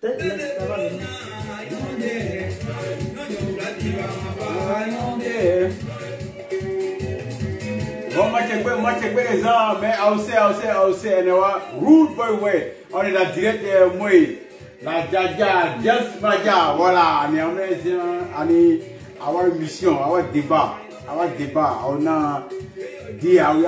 mais I'll say, and rude boy way, on la direct way, la jaja, just maja, voilà, our mission, our débat, on a dit à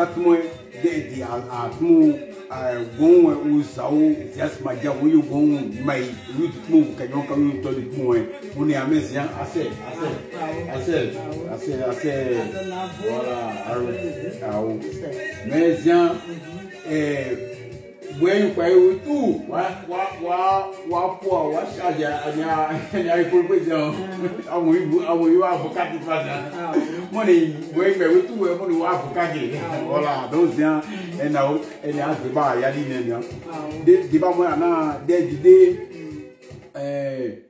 going who saw just my job, will you go my root move? Can you come to the point? Only a mess, I said, when you pay with two, what poor, what shall and I put with them. I will have a cat money, when we two were going to have a cat. Those young and now, and I have to buy Yadina. The Bama day,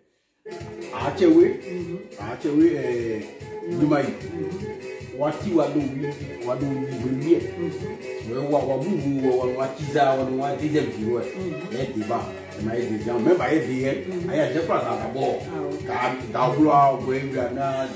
Archery, you might. What you are doing, what do you hear? What is our what is it? Let the bar. And I did remember I had just brought out a ball. Down going down,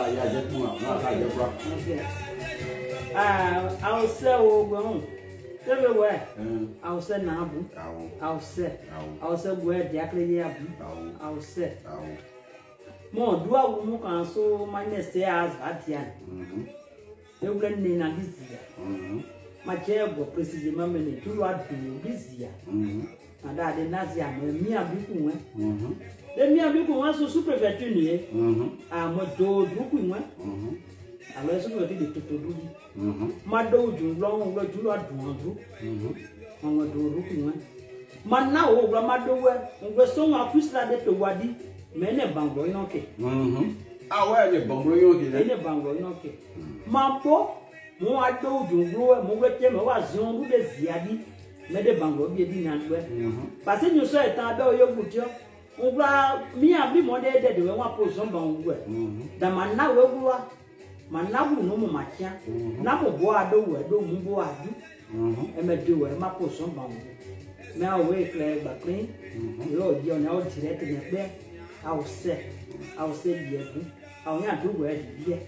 I'll sell everywhere. I'll sell Nabu. I'll sell where Jackie Abu. I'll sell. More do I walk on so my next years at Yan. You blend in a busy. My chair was precisely mammy to what do this year. And I did not see a mere people. Then me a people was so super veterinary. I'm a dog looking one. I was super did to do. My dog do long what you are doing. I'm a dog looking one. Man now over my door, and we're so much to Wadi. Mene bango inoke. Awa le bango yoke. Mene bango inoke. Mampo mo ado junglo mo wete mo wa zion lu de ziadi me de bango bi di nyanwe. Parce que nous so etan be oyo gutio. Ngla mi abi mo de we wa po so bango e. Da manna we gwa. Manna bu no mo machia. Na mo bo ado we do mu bo adu. E me de we ma po so bango. Me awe clear ba clean. Yo di on o direct ne pe. I'll say, dear, I'll not do where dear.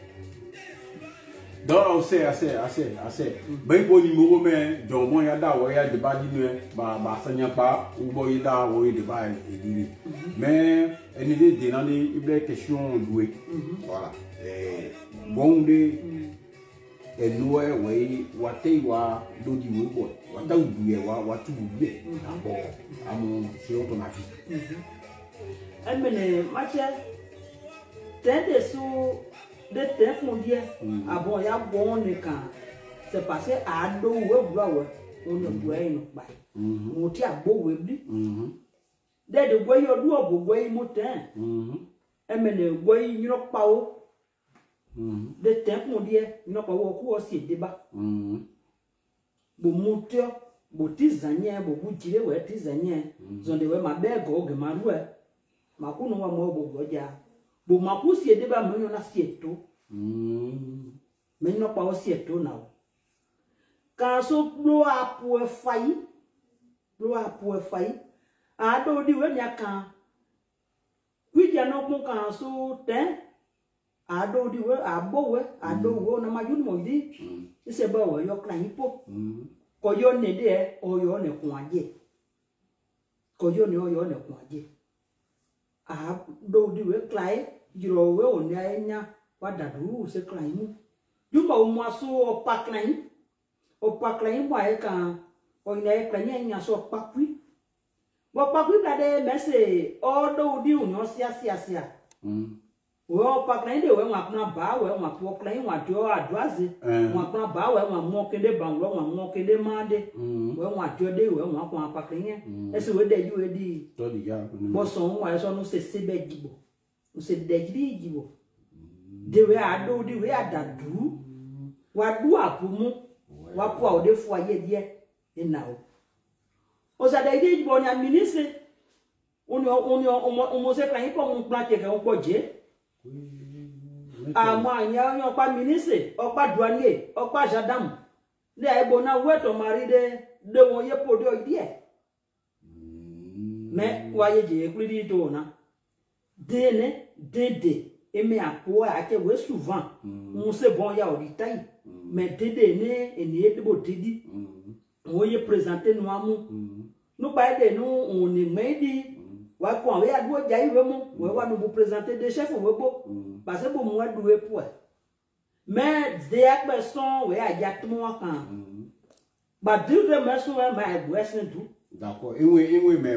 Don't say, I say. But when you move, man, don't want that way the body, by Sanya Pa, who boy that way the buy it. Man, any day, they only make a show do it. Voilà. One day, and no way, what they were, do you boy? What don't do, what to do? I'm sure to my feet. I mean, much tendez sous des temps mondiaux. Avant, il y a bon écart. C'est parce que à dos on ne doit pas. On tient beau webly. Dès le boy, you do a boy motin. I mean, a boy, you know, power. Des temps mondiaux, you know, power who was it débat. Bon moteur, bon tisanier, bon boutier, ouais, tisanier. Zone de ma belle gogue, ma rouette. Makuno wa mo boja bo makusi edeba menyo na sieto menyo pa o sieto na ka so blow up we fai a do di we nya kan wi ja no mo kan so ten a do di we a bo we a do wo na ma yun mo di ise ba we yo kran ipo ko yo ne de o yo ne kun aje ko yo ne o yo ne kun aje a do di we klai jiro we o nya wa da du se klai mu jumba o mo so o pa klai mo ai kan o ne klai nya so pa kwi bo pa kwi da de mese o do di o nyo sia o pa klai de we wa na ba we wa po klai wa do aduaze wa pa ba we wa mo kede bango wa mo kede made we wa do de we wa ko pa klai ese we de ju e di to di ya bo so wa so no se sebe gibo no se de gibo de we ado di we adadu wa du apumu wa po o de fu aye die ina o sa de gibo nya ministre on se klai po un plan ke on po je ama nya pa ministre o pa douanier o pa gendarme le e bona weto mari de won ye po de die mais voyez des plus d'ona dene dede et mais à quoi à que ouais souvent on sait bon ya au détail mais dede ne et ne de botidi on y présenter nous amu nous pas de nous on est medi wa ko we adu jai we mu we wa nous présenter des chefs we bo parce que moi doué pour mais des personnes we a ja tout moi kan ba dire mais so we ma question tout. D'accord. Et mais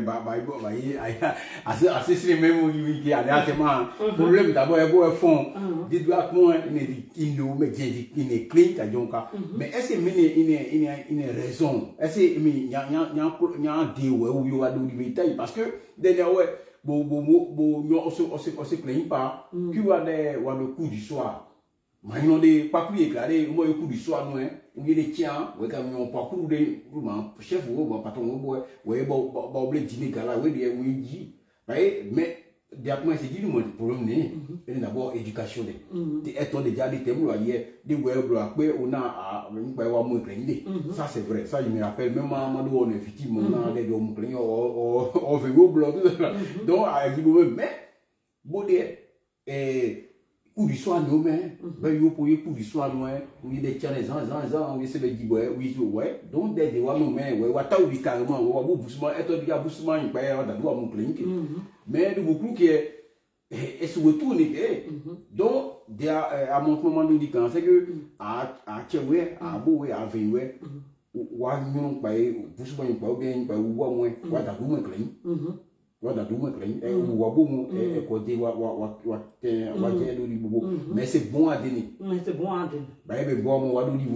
assez même il y a des problème d'abord il y a fond des doigts moi il nous met il est clean donc mais est-ce que il raison est-ce que il y a des où il y a des détails parce que dernière ouais bon on se plaint pas qu'il y a des coups du soir maintenant des papiers éclairés moi le coup du soir nous on y les tient ouais quand on parcours des chef ou patron ouais bon dîner gala ouais oui dit mais d'après c'est dit le problème c'est d'abord éducation de être déjà des thèmes là hier des ouais après on a pas voir moins craindre ça c'est vrai ça je me rappelle même maman on est effectivement on a des hommes craindre on veut au blanc donc à dire mais bon coup du soir nous mais ben yo pour coup du soir nous oui des tiens les gens oui c'est le dit ouais donc des wa nous mais ouais wa ta ou carrément wa bousement et toi dia bousement il pa da doit mon clinique mais de beaucoup qui est se retourne donc dia à mon moment nous dit quand c'est que à chewe à boue à vewe wa nyon pa bousement il pa bien pa wa moins wa da mon clinique voilà d'où mais c'est bon à donner. C'est bon à donner. Mais bon,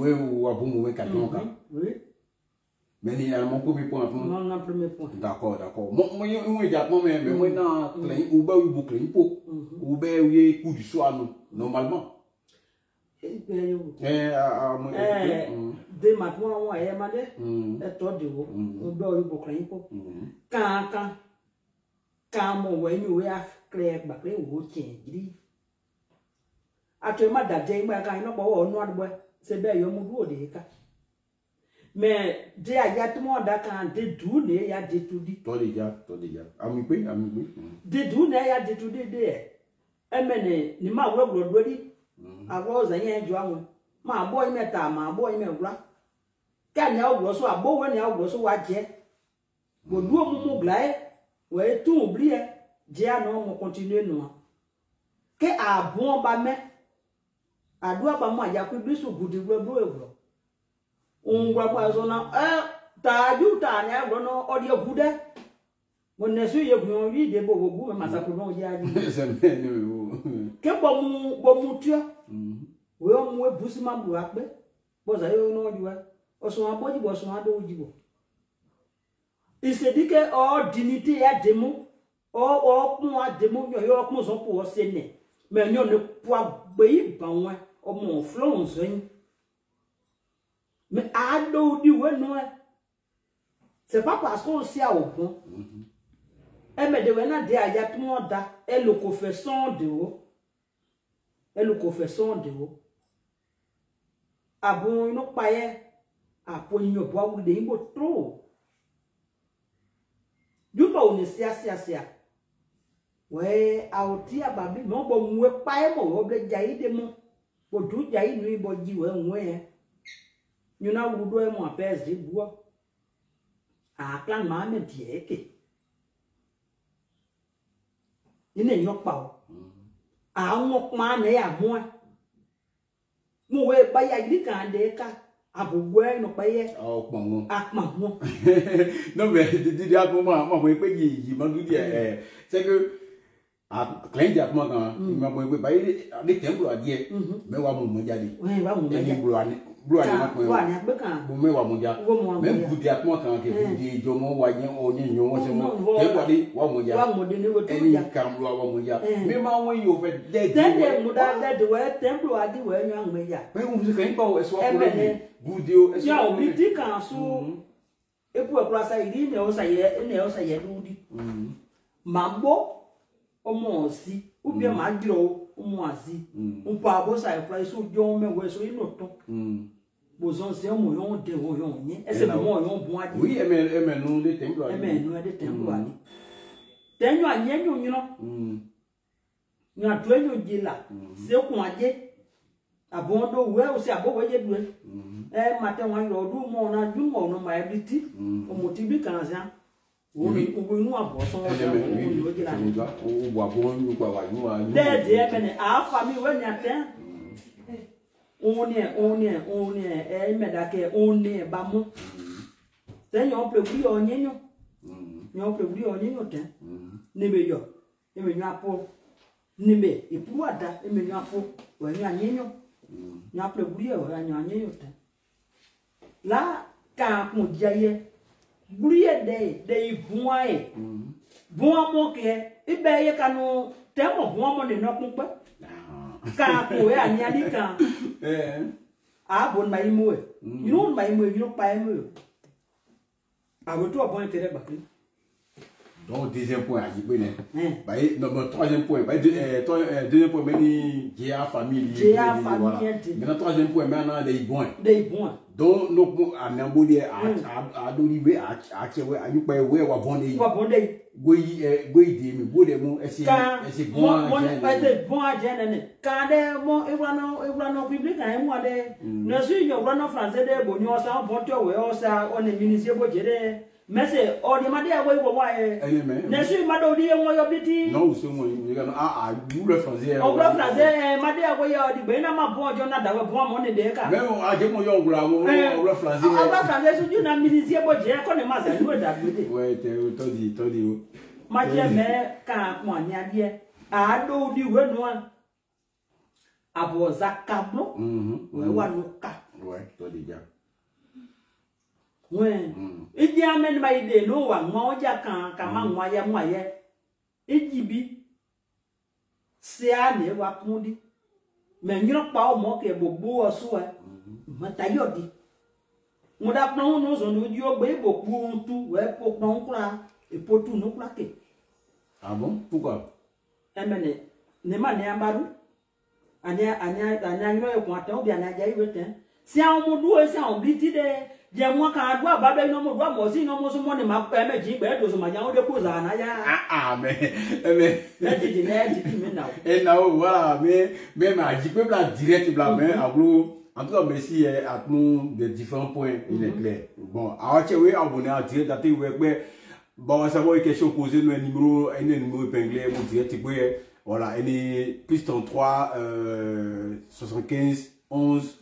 mais il y a mon premier point. Non, premier point. D'accord. Moi, mais moi, dans ou coup du soir, normalement. De maintenant, on est malade. Et toi, de vous, on doit y quand mon wenu a clair bakle ou tiendri actuellement d'adjay ma quand non pas noir bois c'est bien yo mu de ka mais de ya tout monde quand de tout ne ya de tout dit toi déjà ami de tout ne ya de tout de emene ni ma wo gro di awo za yen jo awon ma boy meta ma boy me wura ka ni awo so abo we ni awo so wa je bo duo mu glae ouais tout oublié dia non on continue nous que a bon ba me a doit ba mo ya ku bi so gudi bro on gwa pa so na ta ju ta ne agro no odi gude mo ne so ye gun yi de bo gu ma sa ko no ya ji ke bo mu tio we o mu e busi ma bu ape bo za yo no ju o so aboji bo so ado jibo. Il se dit que dignité a démon, point démon, il y a un son pour séné. Mais nous ne pouvons pas ben mon flon mais à l'eau du non. C'est pas parce qu'on s'y a au bon. Elle me demande de aller tout le monde elle le confession de haut. Elle le confession de haut. Ah bon, non pas à pour nous boire ou des mots trop. Du pas on est sia ouais a otia babi mo bo mwe pa mo oble jai de mo bo du jai nu bo ji we nwe you na wudo e mo apes de buo a plan ma me dieke ine yo pa o a mo ma na ya mo we ba ya gidi kan de ka abugwe no paye opon mo non mais dis à moment moi pe yi ma du c'est que a client dia comment quand ma mo pe ba de temple a die mais wa mo jali ouais wa mo jali bro ani ma ko wa ni agbe kan bo me wa mo ja même good dia comment quand que di jo mo wa yen o yin yo mo se mo e kwa di wa mo ja wa mo de ni wo tu ja kam lo wa mo ja me ma won yo fe de mo da de we temple a di we yan me ja pe mo se kan pa o so ko good yo e so ya o bi di kan so e pu e kura sa iri ne o sa ye du di ma bo o mo si u bi ma diro o mo asi un pa bo sa e kura so jo me we so ino to bozon se mo yon de ho yon ni e se mo yon bon adi oui e me nous de temple e me nous de temple ani tenyo anyenyo nyino nya twenyo jila se ku aje abondo we o se abo we je due mate wan ro du mo na du mo no ma ebiti o motibi kan sia o ni o nu abo so o jila o bo abo nu kwa wa nu wa de me ne a fa mi we nya ten on me da ke on ba mo tenyo pe wi onyenyo nyo pe wi onyenyo ten ni be yo e me nya po ni be e pu ada e me nya po we nya nyenyo nya pe wi o nya nyenyo ten la ka mo jaye buri de buae bua mo ke e be ye kanu temo bua mo de no pe ka ko ya nya di kan a bon mai mo you know mai mo you know pa mo a go to bon tere ba kri donc deuxième point à jibe ne ba notre troisième point ba deuxième point meni gia famille maintenant troisième point maintenant des bons donc no anambo de a do ribe a chewe anyu pa we wa bon de goyi de mi bo de mo esi bon bon agent ne ka de mo ebrano public na mo de na su yo brano français de bo nyo sa bon to we o sa on ministre bo jere mais c'est ordinaire à voir quoi ne suis pas d'audier moi yobiti non c'est moi il y a vous le français on le français m'a dit à voir di ben ma bon jona da bon mon de ka mais on a je mo yo gura mo le français on le français sur na ministre bo je ko ne ma za nous da gbede ouais to di ma je me ka mo nya die a do di we no abo zakablo we wa no ka ouais to di ja ouais idi amen ba ide no wa mo ja kan ka ma nwa ya mo aye ejibi se a ne wa kundi me nyiro pa o mo ke gbogbo oso e mo tayo di mo da pon no so no di o gbe gbogbo tu we po pon kura e po tu no kura ke ah bon pourquoi emene ne ma ne ambaru anya nyiro e ko atan obi anya ja iwe ten si a mo duo si a o bi ti de je mo kan adua baba ino mo dua mo si no mo so mo ne ma pe meji gbe do so ma jan o de ko za na ya mais di me now et là voilà mais ma ji pe bla direct bla mais aglo en tout cas merci à nous de différents points il est clair bon a che we abonné à direct date we pe bon ça va question poser le numéro épinglé mon direct pe voilà elle est plus 33 75 11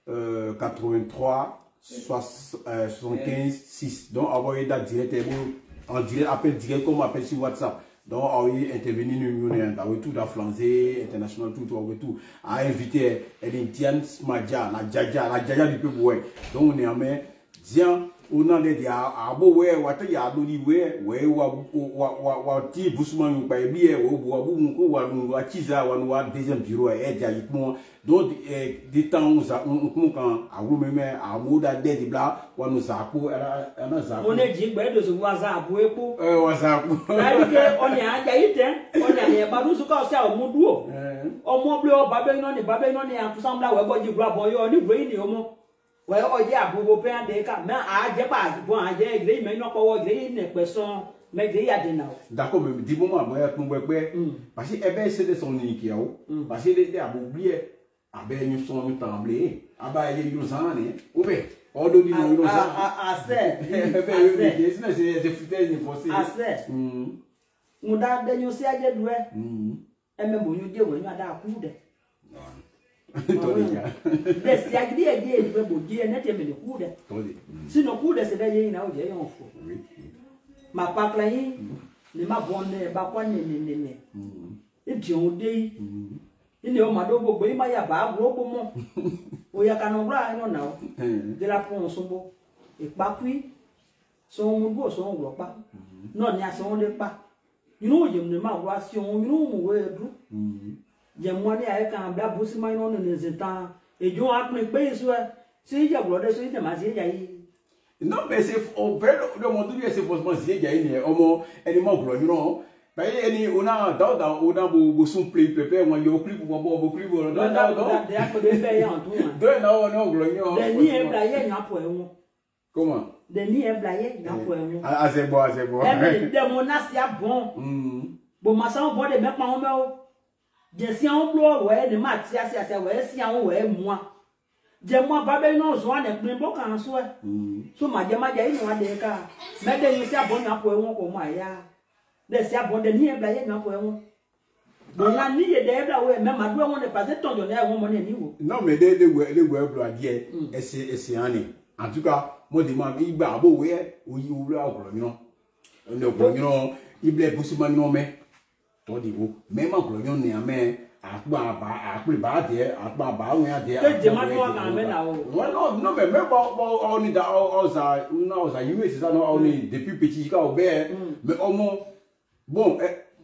83 75 6 donc envoyez date direct en direct appel direct comme appel sur WhatsApp donc envoyez intervenir nous tout la français international tout à inviter Diane Smadja la jaja du peuple ouais donc on est en main Diane on a des abo we wata ya do ni we wa ti busman pa bi e wo bo abu ko wa no wa chiza wa no wa deuxième bureau e ja yipon donc des temps ça on kan awu meme amoda de di bla wa no za ko na za ko on e ji gbe do so wa za abo epo wa za ko na ke on ya ja iten on ya ne ba du so ka o sa o mu duo o mo ble o ba be no ni akusambla we bo ji bla bo yo ni bro ni o mo we o je abugo pe ande ka me a je ba bon a je ile me no ko wo ile ne peson me de ya de na d'accord mais dis bon moi ya tun pepe parce que ebe c'est de son ni ki o parce que de aboublier abe ni son mi trembler aba ye yo san ni o be o do di no yo san ase c'est futé ni forcé ase mu da de nyu si aje duwe eme mo nyu de we nyu ada ku de Desi agidi ege edwe boji enete me kude. Sino kude se daye ina oje yon fo. Ma pakla yi ni ma bonne ba kwa ne. E bi on de yi. Ni o ma do gbogbo yi ma ya ba gbogbo mo. O ya kanu bra yon na o. De la pon sombo. E pa kui so mu bo so wo pa. No ni aso le pa. Inu oje me ma wa si on inu mu we du. Je moi ni ay kan bla busi mai no ne zetan e jo apne pe so si ya bro de so ite ma si ya yi non mais c'est au père de mon dieu c'est forcément si ya yi ni omo eni mo bro ni no ba eni ona da ona bo sun play pepe won yo clip bo clip bo da de akode be ya on tu do na o no bro ni o de ni e bla ye nya po e won comment de ni e blaye na ko enwo c'est bon e me de mo na si abon bo ma sa bo de me pa o me o je si an blo we de ma ti asia we si an we mo je mo ba be no zo na pin bo kan so so ma je inu ade ka me de ni si abon na ko enwo ko ma ya de si abon de ni e blaye na ko enwo bon la ni ye de bla we me ma do enwo ne pas de ton de na enwo mo ne ni wo non mais de blo adie ese ani en tout cas moi de ma igba abo we oyi wo agro mi no ne ogro mi no ible busuma mi no me to di wo me ma agro mi no ne ame akpa ba de akpa ba we ade de ma no ga me na o no me ba oni da oza you is that no only depuis petit ka o be mais omo bon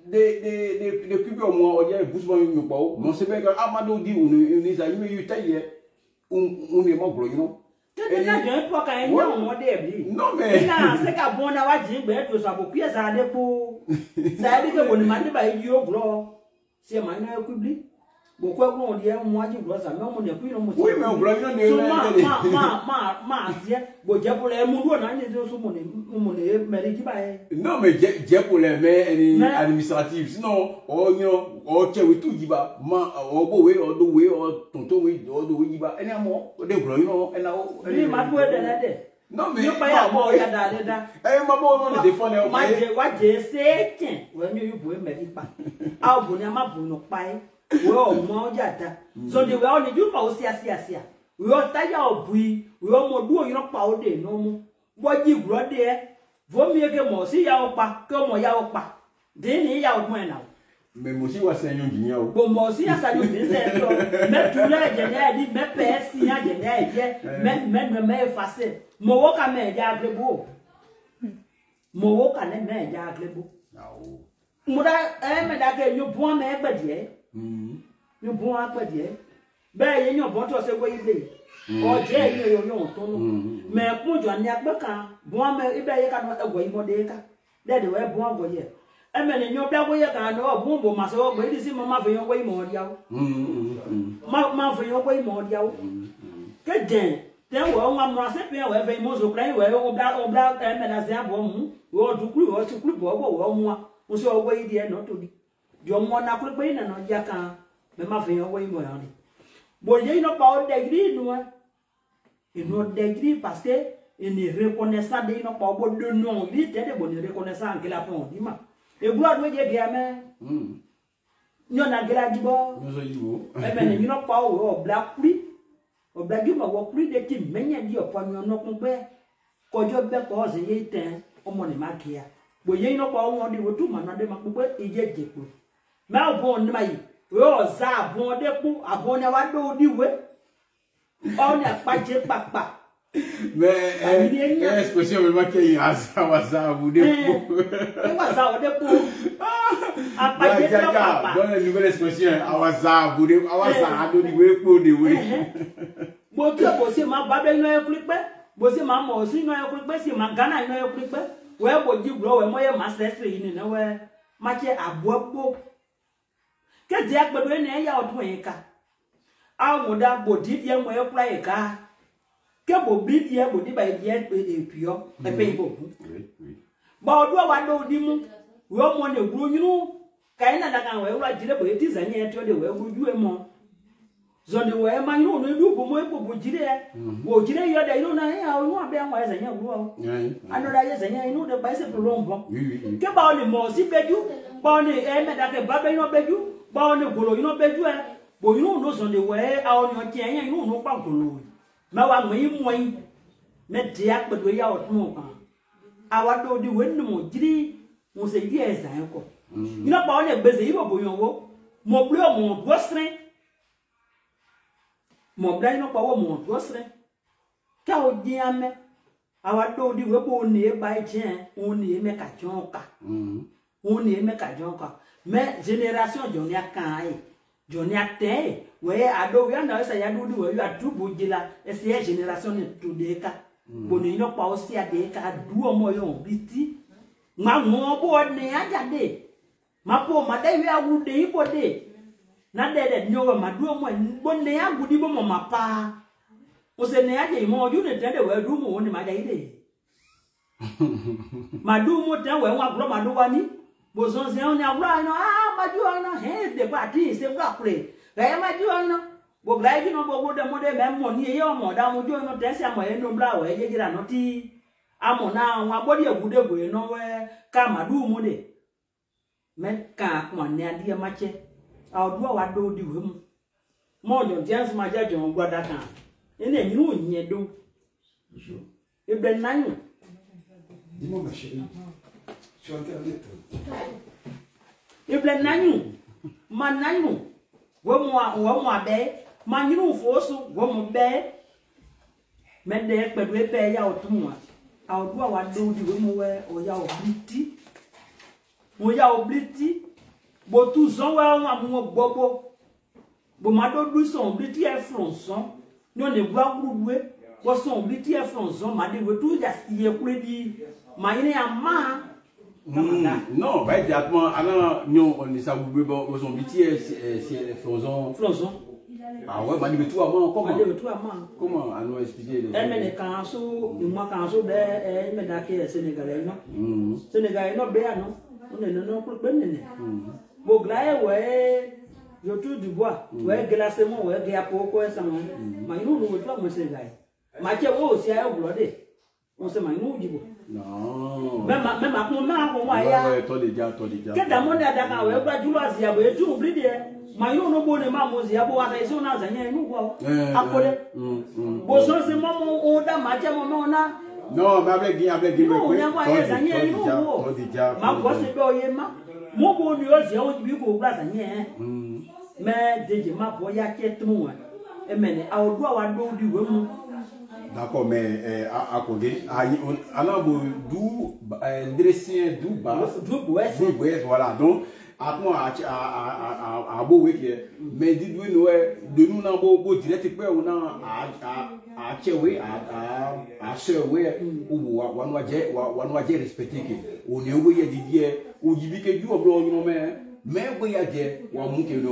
de pibe omo o je busuma mi pa o mo se be ka amado di uni za you taye uni mo agro you know na je po ka en yo mo de bi no me na se ka bon na wa ji gbe to so aboku za de po za de ke boni ma de ba yi ogro se ma na ku bli bo ko gbo de mo aji gro za me mo ne ku no mo oui mais ogro no de ma je bo je po le mu do na ni so mo ne me ri ji ba e non mais je pour les mais administratif sinon o che we tu ji ba ma o bo we o do we o tonto we o do we ji ba eni amo o de gro you ena o ni ma do de na de non mais yo pa ya mo ya da de da ma bo no de fone o ma je wa je se ken we mi yu bo me ri pa a bo ni ma bo no pa e we o mo ja da so de we o ni ju pa o sia we o ta ya o bui we o mo du o yin pa o de no mu bo ji gro de e vo mi ke mo si ya o pa ke mo ya o pa de ni ya o mo na mais mo si wa se yun jiyan o bo mo si asa yo de se to me tu le je ne di me pe si ya je ne je me face mo wo ka me ja glebo mo wo ka ne me ja glebo mo da me da ke yo bo me gbe die yo bo agbe die be ye yo bo to se go ile o je yo to no me kunjo ni agbe kan bo me ibe ye ka no ego imo de ka de we bo ago ye emene nyo bia go ye ka no bo bo ma so go idi si mo ma fe yo go imo dia o ma fe yo go imo dia o ke den ten wo nwa mo ase pe we fe mo so kran we o bla emene se abo mu wo dukuru wo tukuru bo wo mu o so go idi e no to di jo mo na kuru pe na no dia kan me ma fe yo go imo ya ni bo ye no pa o degree no et nos degrés parce que il ne reconnaissant de non pas bon de non vite de bon reconnaissant que la pon dit ma et gloire doit dire bien mais non na gela dibo e ben ni non pas o black pluie o black you ma wo pluie de ti menya di o pa no kun pe ko jo be ko ze ye ten o mo ni ma kia bo ye no pa o di wo tu ma na de ma pe e je jepo ma o bon ni ma yi o za bon de pu abon na wa do di we on a pas de papa mais expression me marqué asa vous de wasa de pou a pas de papa dans la nouvelle expression awasa vous de awasa ado di we po de we bo ti bo se ma ba be no e klipe bo se ma mo si no e klipe si ma gana no e klipe we bo ji bro we mo ye master ni na we ma che abopo ke dia gbedo ni ya odun yin ka amuda bodi die mo e kula e ka ke bo bi die bodi ba die e pio e pe ibo ba odu wa do di mu we mo ne guru nyunu kai na daga we ura jire bo eti zani e to de we guru e mo zoni we ma nyunu no du bo mo e bo jire bo jire yo de inu na e a onu abe anwa zani guru o anu da ye zani inu de ba se pro bo ke ba o ni mo si beju ba o ni e me da ke ba be no beju ba o ni golo inu beju e bo you no so de we a on yo tie yan you no pa golo ma wa mo yi me dia pe do ya otun kan a wa do di we ni mo jiri mo se di ezan ko you know pa on e gbese yi bo yo wo mo ble mo do sren mo ble no pa wo mo do sren ka o di ame a wa do di we bo ni e ba je o ni e me ka jon ka o ni e me ka jon ka me génération jo ni akan ai Johnny ate we ado we na sa ya dudu we atu bujila ese generation ni tudeka boni no pa osi adeka du omo yo biti ma mo bo ne ajade ma po ma dai we awude ibo de na de nyowe ma du omo bo ne agudi bo mo mapa o se ne aje mo ju ne tede we du mo ni ma dai de Madu mo tan we wa bro madu wa ni. Bo son se on abra no madu no he de ba ti se bra pre. Ga madu no. Bo bra ji no bo de mo de me mo ni e mo da mo jo no te se mo e no bra we je jira no ti amo na wa body egude bo no we ka madu mo de. Men ka kwa ne ade ma che. Odu wa do di we mu. Mo jo dance ma ja jo gwada kan. Ene nyi no nye do. Ibe nanyu. Dis-moi ma chérie, sur internet. Ibe nanyu. Ma nanyu. Wo mo abe, ma nyu fosu wo mo be. Me de pedu e be ya otumwa. Odu wa do di we mu we o ya obliti. Mo ya obliti. Bo tu zon wa mu gbogbo. Bo ma do du son obliti e fronson. Ni on ne voit groupe. Bo son obliti e fronson ma de we tu ja sie kure di. Ma yine ya ma. Non, bah directement alors nous on est ça vous son métier c'est fronson. Fronson. Ah ouais, bah tout à moi comment? Comment à nous expliquer les. Mais quand so, moi quand so de me da ke Sénégalais non. Sénégalais non be non. On est non pour ben né. Bo glaé ouais yo tout du bois. Ouais glacé moi ouais ga poko ça moi. Ma nous nous toi moi Sénégalais. Ma che wo si ayo blodé. On se ma nous dibo. Non. Même mon ma ko wa ya. Ouais, toi déjà. Que da mon da ka we ba julo azia bo etu obli de. Ma yo no bo ne ma mo zia bo wa ka so na zanya nu bo. Akole. Bo so se mo o da ma che mo no na. Non, mais avec guin. No, ya wa ya zanya nu bo. Ma ko se be oye ma. Mo bo ni o zia o bi ko gba zanya. Mais deje ma bo ya ke tu wa. E mene a odu wa do di we mu. D'accord, mais à côté, alors d'où dressé d'où bas, voilà. Donc, à moi, à beau week, mais dites-nous, de nous n'en beau direct, on a à Tchéoué, à Sherway, ou on va dire respecter que on est où il y a Didier, ou il dit que du blanc, mais oui, il y a des, ou à mon que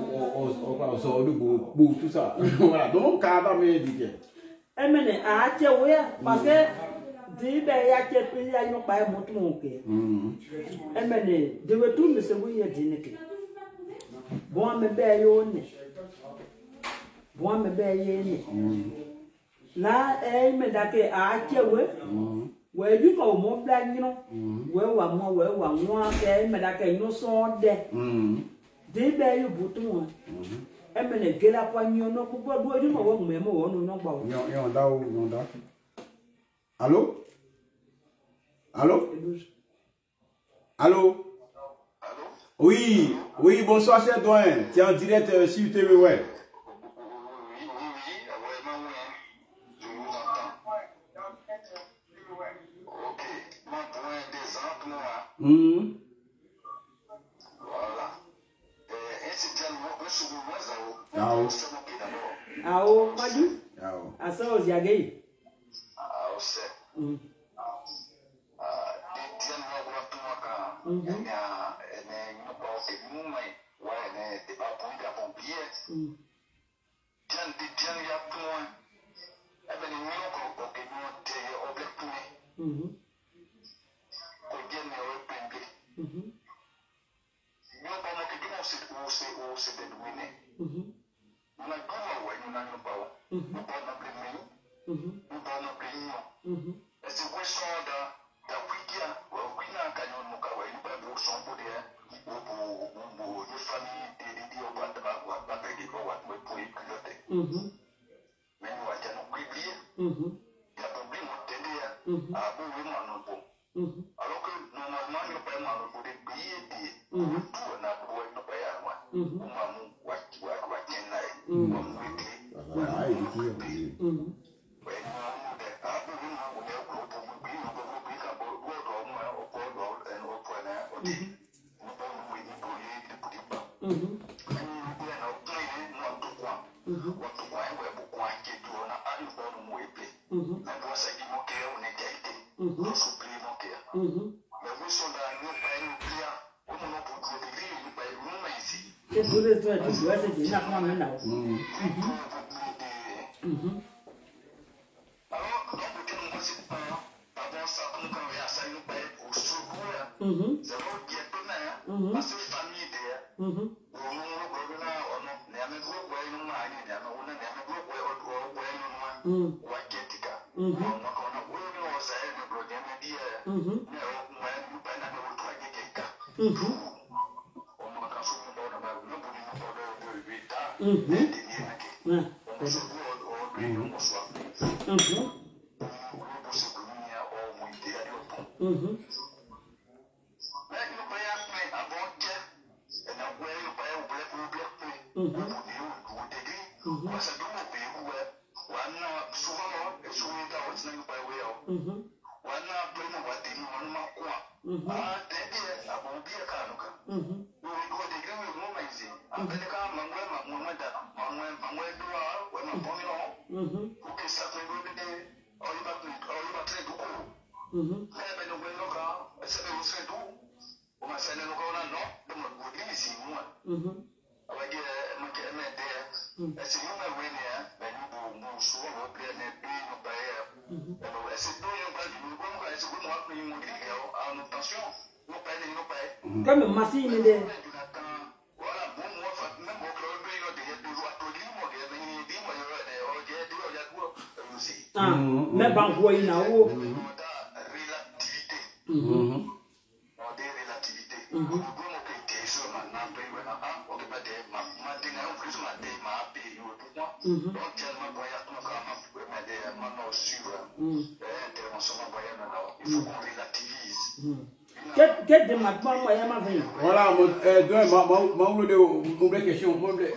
tout ça. Voilà, donc, à la main, Didier. Emene a che we parce que di be ya che pe ya no pa mo tu ke emene de we tu me se we ye di ne ke bon me be yo ne bon me be ye ne la me da ke a che we ju ko mo bla ni no we wa mo ke me da ke no so de di be yo butu Emene gela poignon no ko do du mo wo me mo wo no gba wo. Yon da. Allô? Oui, bonsoir cher doyen. Tu es en direct sur TV ouais. Ao madu? Asa oziagei. Comme machine de mais banque il na wo Quel de ma moyen ma veille. Voilà, mon question.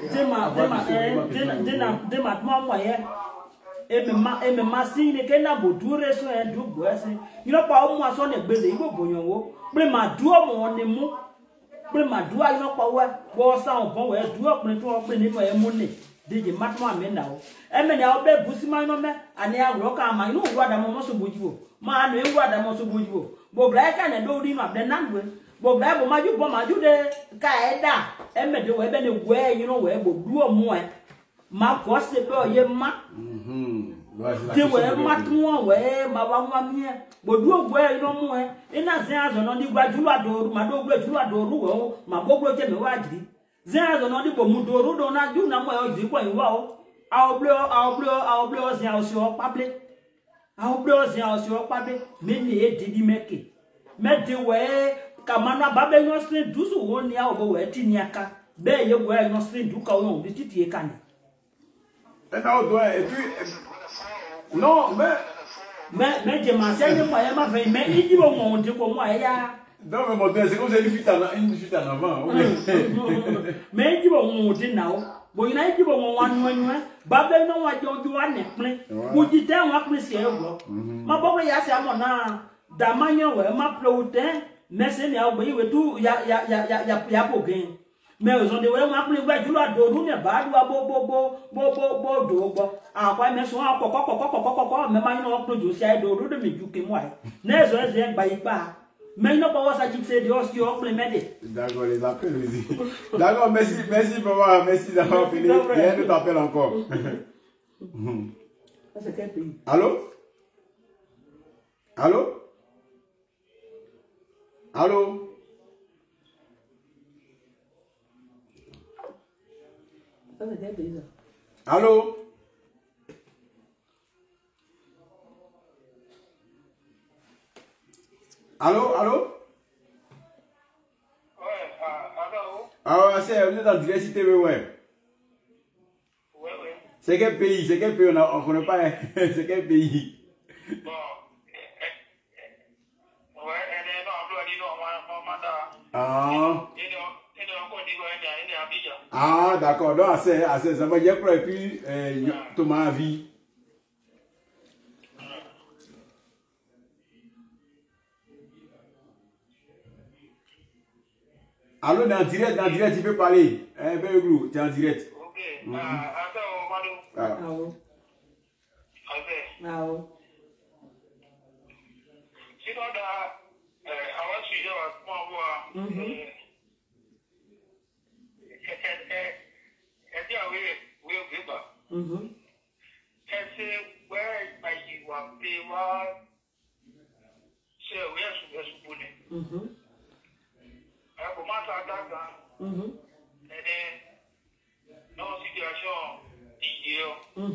De ma moyen. Et me signe que na boture so en du boise. You know pa o mo so ne gbeze ibo bonyon wo. Bre ma du o mo ne mu. Bre ma du a you know pa wa. Bo sa on bon we du o pin to o pin ni mo e mu ne. Deje matmo amenda o. E me na o be busima no me ani agro ka ma you know wa da mo so bojiwo. Ma no e wa da mo so bojiwo. Bo bra ka na do ri no abde nangwe. Bo bra bo maju de ka eda. E me de we be ne we you know we bo du o mo e. Ma ko se be ye ma. Ti we matmo we ma wa nwa mi e. Bo du ogwe you know mo e. Ina se azo no ni gwajulu adoru ma do gwajulu adoru wo ma gogro je me wa jiri. Zero no di bomu do do na ju na mo e ji kwa yiwa o. A oblo o zia o si o pable. A oblo o zia o si o pable. Me ni e di meke. Me de we ka manu babe no string du so won ni a obo we ti ni aka. Be ye we no string du ka o bi titi e ka ni. Et puis non, mais je m'en sais moi e ma ve me idi bo mo ndi ko mo e ya. Non, mais mon c'est comme une fuite en avant. Mais il va au dinao. Bon, il a dit bon, Babel no wa joju wa ne pin. Wo ji te wa pin se egbo. Ma bo ya se amona da manyo we ma protein, mais c'est ya ogbe iwe tu ya pogen. Mais aux on de we ma pin gba julo adoru ne ba du bo do gbo. Akwa me so akoko me ma no projo si adoru de me juke mo ai. Na zo ze gba ipa. Mais il n'a pas ça qui fait de hostie au plein m'aider. D'accord, les appels aussi. D'accord, merci papa, merci d'avoir appelé. Rien ne t'appelle encore. C'est quel pays? Allô? Allô? Allô? C'est quel pays? Allô? Allô, allô? Ouais, allô? Ah, c'est, on est dans Direct TV, ouais. Ouais. C'est quel pays? On ne connaît pas, hein? C'est quel pays? Bon, ouais, elle est dans mandat. Ah, d'accord, donc assez, ça va dire pour et puis, Thomas vie. Allô, dans direct, tu peux parler. Hein, Béglou, tu es en direct. Ok. Attends, Now. Sinon, à votre sujet, on va voir. dans une situation idéale.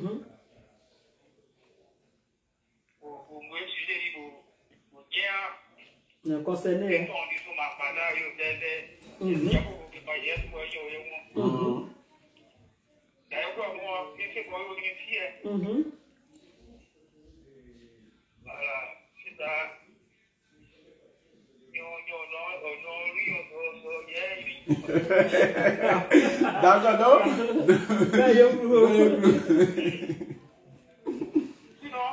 Pour me suivre, pour bien. Ne concerné. Voilà, c'est ça. D'accord, non? Sinon,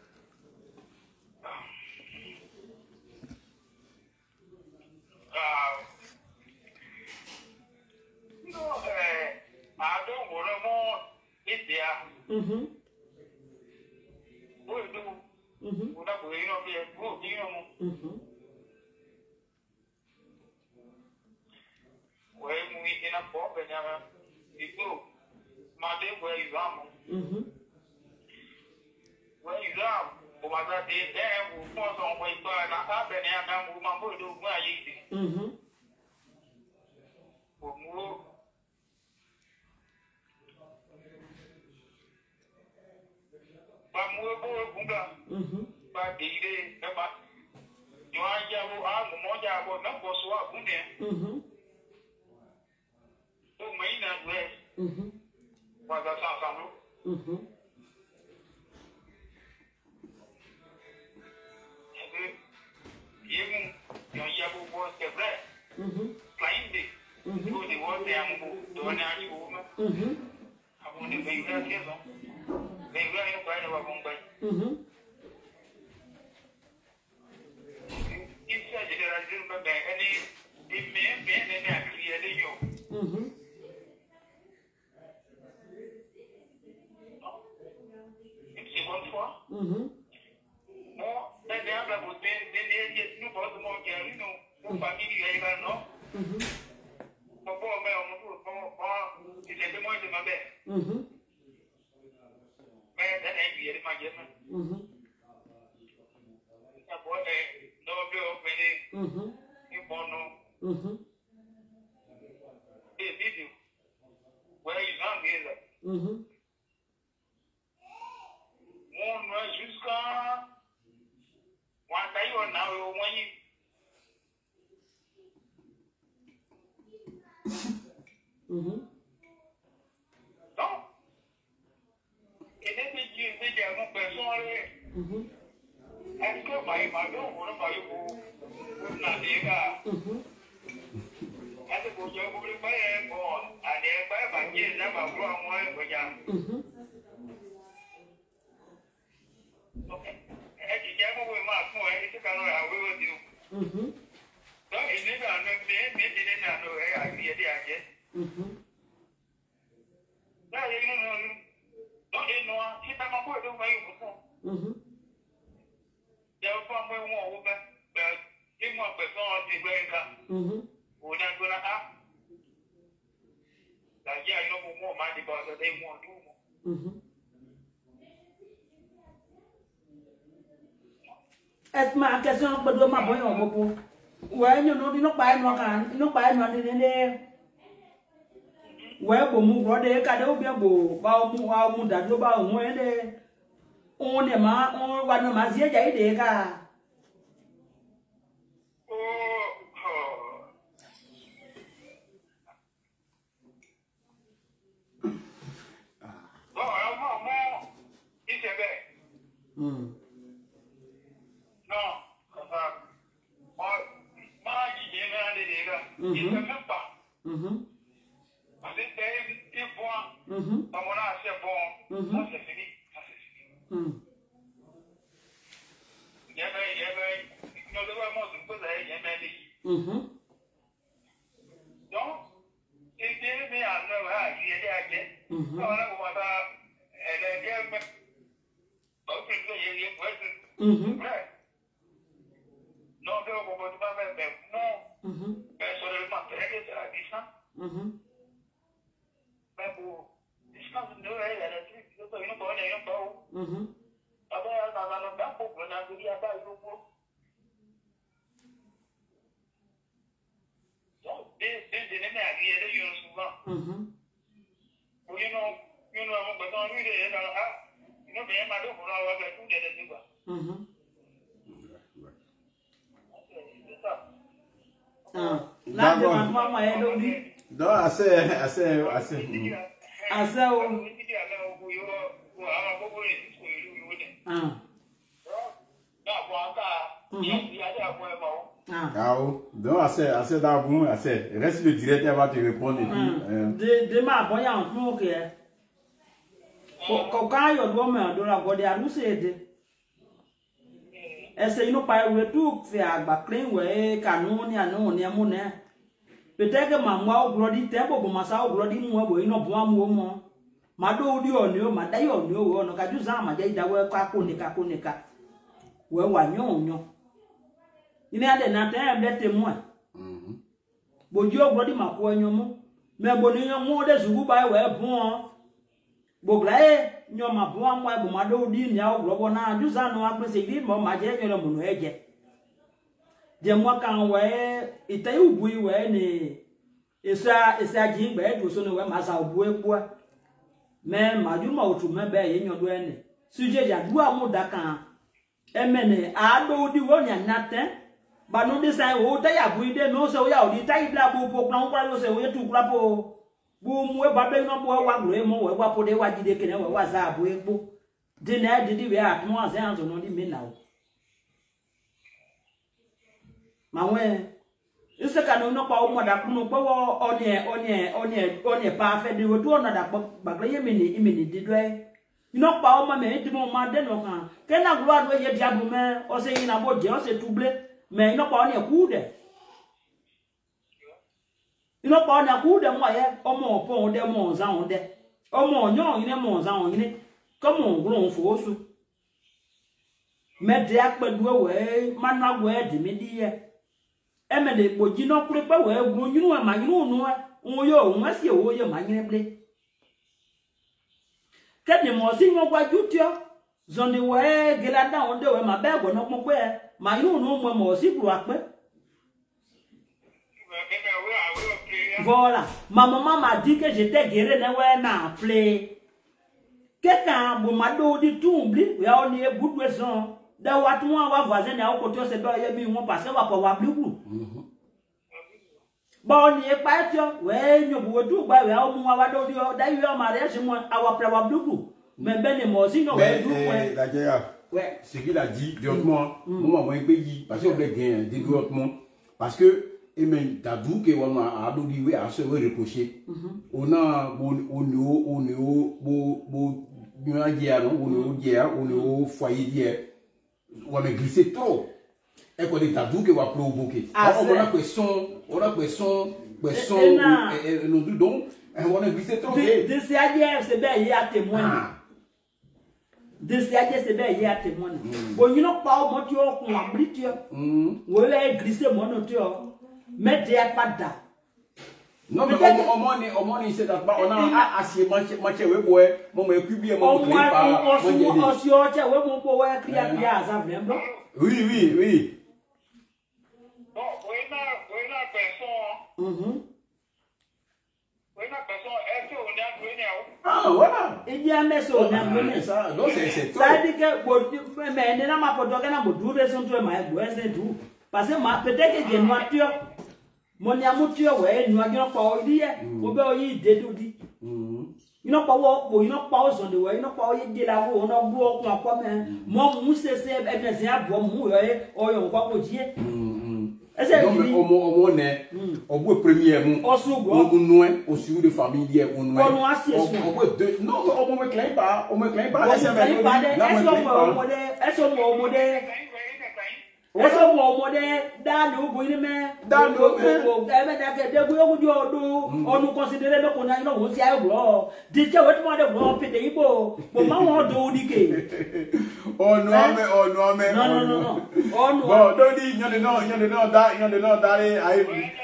Est ma question pas de ma bonne beaucoup. Ouais, nous pas nous pas nous ouais, pour mon brother, cadeau bien beau, bah, mon dado, bah, au moins, on est ma, on va nous mazier, j'ai des gars. You know, but on you there, you know, they might have our two dead as you were. Now, the mama, I don't need. No, I say. Donc, I said that bon, I said, reste le directeur va te répondre et puis. De ma boya en tout cas. Quand il y a deux mains dans la godé à nous c'est. Est-ce que nous pas retour faire baclin ouais canon ya non ni amone. Peut-être que maman au brodi tempo pour massa au brodi moi bo ino bo amu mo. Mado odi oni o madai oni o no ka juza ma dai da we kwa konika. We wa nyo. Ini ade na tem de témoin. Boji o brodi ma ko nyo mo. Me bo ni nyo mo de zugu ba we bon. Boglae nyo ma bo amu e bo mado odi ni a o na juza no apese di mo ma je nyo mo no eje. Je moi kan we itayi ubui we ni esa ji gbe do so no we ma sa obu epo me maju ma otu me be ye nyodo ene suje ja du amuda kan emene ado di wo nya naten ba no de sai wo ta ya bui de no so ya odi tai bla bo po kan kwa lo se we tu kula po bu mu e ba be no bo wa glo e mo we wa po de wa jide kene we wa za abu epo de na di we atmo aze anzo no di me na o mawe ise ka no pa o moda kunu po onye pa fe de wo tu ona da bagre ye mini di do e no pa o ma me di mo ma de no kan ke na glo ado ye dia bu me o se yin na bo je o se tuble me no pa onye ku de no pa onye ku de mo ye o mo po de mo za on de o mo nyo yin mo za on yin ko mo glo fo su me de apedu we manu agbo e di mi di ye emede boji no kure pe we gun yinu e ma yinu nu won yo won si owo ye ma yin ble kedi mo si won gwa jutio zonde we gelada on de we ma be go no mo pe ma yinu nu mo si bru ape voilà mama dit que j'étais guéri na we na play quelqu'un bo ma do di tumbli we on e budwe son da watu wa voisin na okoto se do ye mi won parce wa po wa bliku ba oni e pa ti o we nyo bu du gba we o mu wa do di o da yi o ma re se mo awa pra wa bliku me be ni mo si no we du we la jeya ouais ce qu'il a dit directement moi moi pe yi parce que on veut gain directement parce que et même dadou que on a do di we a se we reprocher on a bo bien hier on est foyer hier on a glissé trop et qu'on est dadou que va provoquer on a question donc on a glissé trop de c'est hier c'est bien il y a témoin de c'est hier c'est bien il y a témoin bon you know pas mo ti o kun abri ti o wo le glissé mo no ti o mais de pas da non mais on ni c'est pas on a assez manche we boy mo me publier mo clé pas on si o che we mo po we cria ça vraiment oui bon buena personne buena personne est-ce que on a buena ah voilà il y a mais so na buena ça non c'est trop ça dit que mais ne na ma poto que na mo du raison to ma go ese du parce que ma peut-être que je noitio mon amutio we nu agino pa o di e o be o yi de do di ino pa wo ino pa o so de we ino pa o yi de la wo no bu o kun akwa me mo mu se e be se abo mu yo e o yo kwa ko ji e ese ni o ne o bu premier mu o su go o nu o su de famille o nu o nu asie so o bu de non o me claim pas ese me pa de ese mo mo de eso mo mo de dalu bu ni me dalu e me da ke de bu yo ju odu onu consider me ko na ino wo si ayo bro di je we mo de bro pe de ibo bo ma won do di ke onu ame no onu bo do di nyo de no da re ai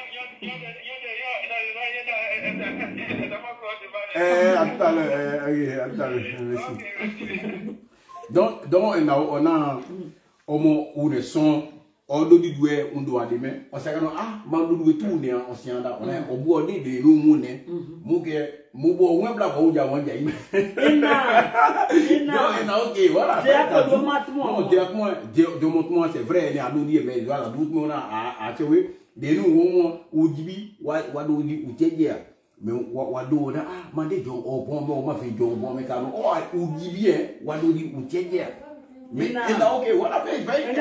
attends merci donc on a omo ou le son odo di due undo adime o saka no mando du tu ne o sianda o na obu odi de no mu ne mu bo won bla bo ja won ja yi ina okay voilà de mo c'est vrai ni ado di mais voilà tout mo na a chewe de no won o jibi wa do di uteje mais wa do na mande jo o bon mo ma fi jo bon me ka no o jibi wa do di uteje mais ok voilà ben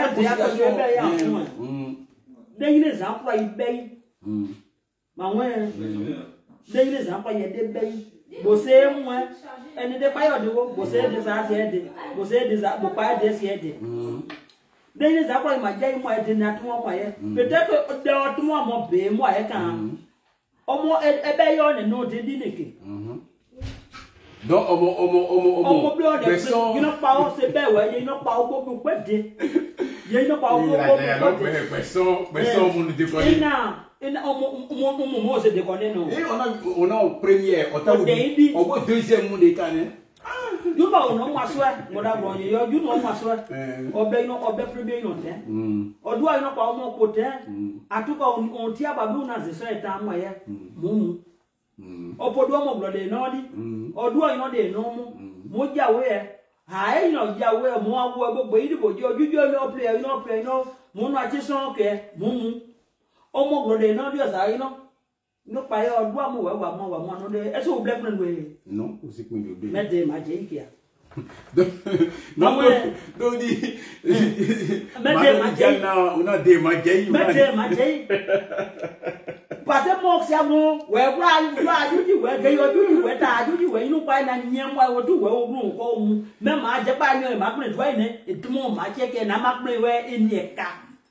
Then is up like bay. My way. Then is up like a bay. Bo same one. And the fire do bo say this as head. Bo say this up by this head. Then is up like my day, my dinner to my head. But that there to more bay, more I can. Or more a bay on and no dinner. Donc omo person you know power se be we you know power go pede you know power go person mo de ko ina omo se de ko no on a premier obo deuxième mo de kan you ba no maso mo da bro you know maso obe premier no te odo ayi no pa omo ko te atuka on ti ababu na se so eta mo ye mumu opodo mo blode no di odo ayi no de no mo jawe ha e no jawe mo awo gbogbo idibo ji ojuju no play no mo no ati son ke mumu omo blode no di osa yi no pa ye odo mo wa mo no de e so black man we non o si pin de me de ma je ikia non do di me de ma je na una de ma je Pase mo se agun we bra ajuji we ge ojuji we ta ajuji we inu pa na nyen wa wo tu we ogun ko mu me ma je pa yan ma pin to ine etumo ma cheke na ma pin we ini eka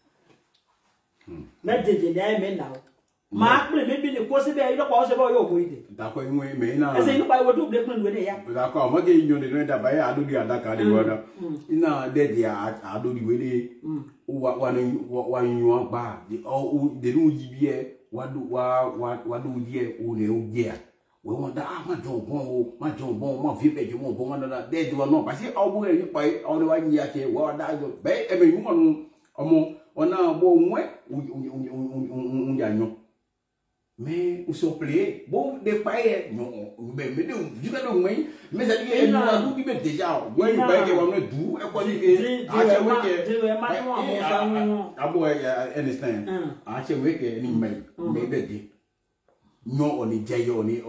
me de me na ma pin me bi ni ko se be ilo pa o se bo yo bo ide da ko inwe me na ese inu pa wo tu ble pin we ne ya da ko ma ge nyo de da ba ya adu di adaka de wa da ina de dia adu di we de wa nyu agba de no yibie wadu die o ne o dia we won da ma jo bon ma fi pe je mo bon na de do no parce que o bo e pa o le wa nyi ake wa da jo be e me yu mo omo ona bo nwe un ya nyo mais o so play bo de pa e no me de ju ka do nwe mais ça dit e no du bi be déjà we ba ke wa no du e ko ni ke a che we ke abo e understand a che we ke ni me be de no oni jayo ni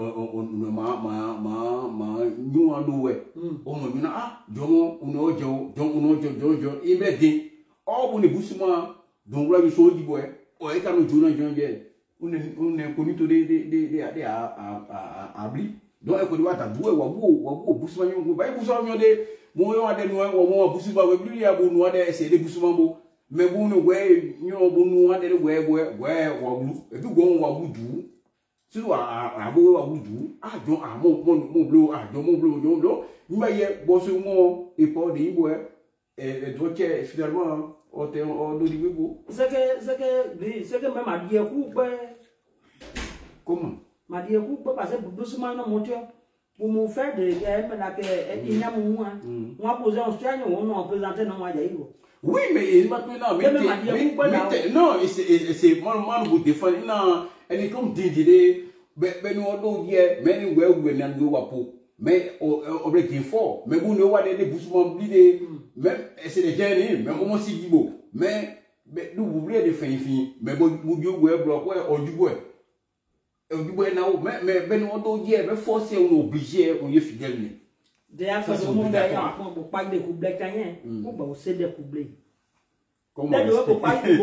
ma nyu adu we o mo mi na jo uno jo e be de o bu ni busuma don wura bi so di boy o e ka no jo na jo je une konito de abli donc e ko di wata duwe wa busuma nyongo ba busuma nyonde mo yo ade no wo busuma we bli ya bu no ade ese de busuma bo me bu no we nyo bu no ade we wa bu e du go wa bu du si wa abo wa bu du jo mo blo mba ye bo so mo e po de ibo e do che finalement o do di webo c'est que même a die ku pe comment ma die ku pe parce que doucement no montio pour me faire de me la que ina mu moi poser un soigne on no présenter no ma jaïbo oui mais maintenant mais non c'est moi vous défendre non elle est comme dit ben no do die mais ni we na do wapo mais objectif fort mais vous ne wa de bousement blidé même c'est des jeunes mais comment si gibo mais nous oublier de fin mais bon vous we bloc ouais ojubo na mais ben on do die mais forcer on obligé on est fidèle ni de a fait le monde ya pour pas de couple canien pour ba c'est de couple comment pour pas de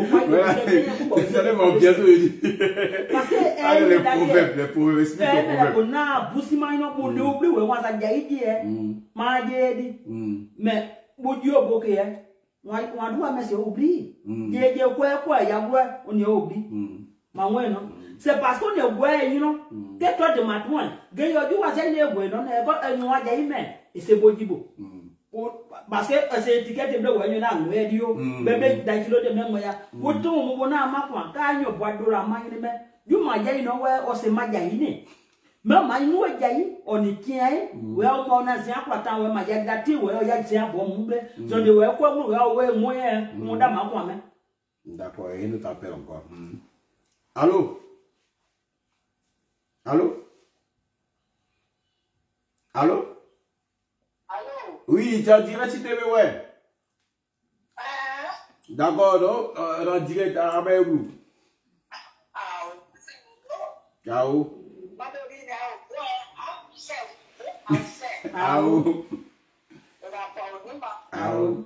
parce que les proverbes explique le proverbe on a bousima ino pour le oublier we wa sa jaidi ma jedi mais boju oboke ye wa do amese oubli je kwa ya gwa on ye oubli ma weno c'est parce qu'on est gwe you know que toi de matouan ge yo ju wa se le gwe no e ko enu wa jai me e se bojibo parce que c'est étiquette bleu wa na no e dio bebe da kilo de memo ya ko to mo na ma kwa ka nyo bwa do la ma ni me ju ma jai no we o se ma jai ni me ma nu we jai oni kiai we o mo na se akwata we ma jai gati we o ya ti abo mu be so de we ko mu we mo ye mo da ma kwa me D'accord, et nous t'appelle encore. Allô? Allô? Allô? Allô? Oui, tu as direct si TV, ouais. D'accord, donc, en direct à Abayou. Ciao. Ciao. Ciao.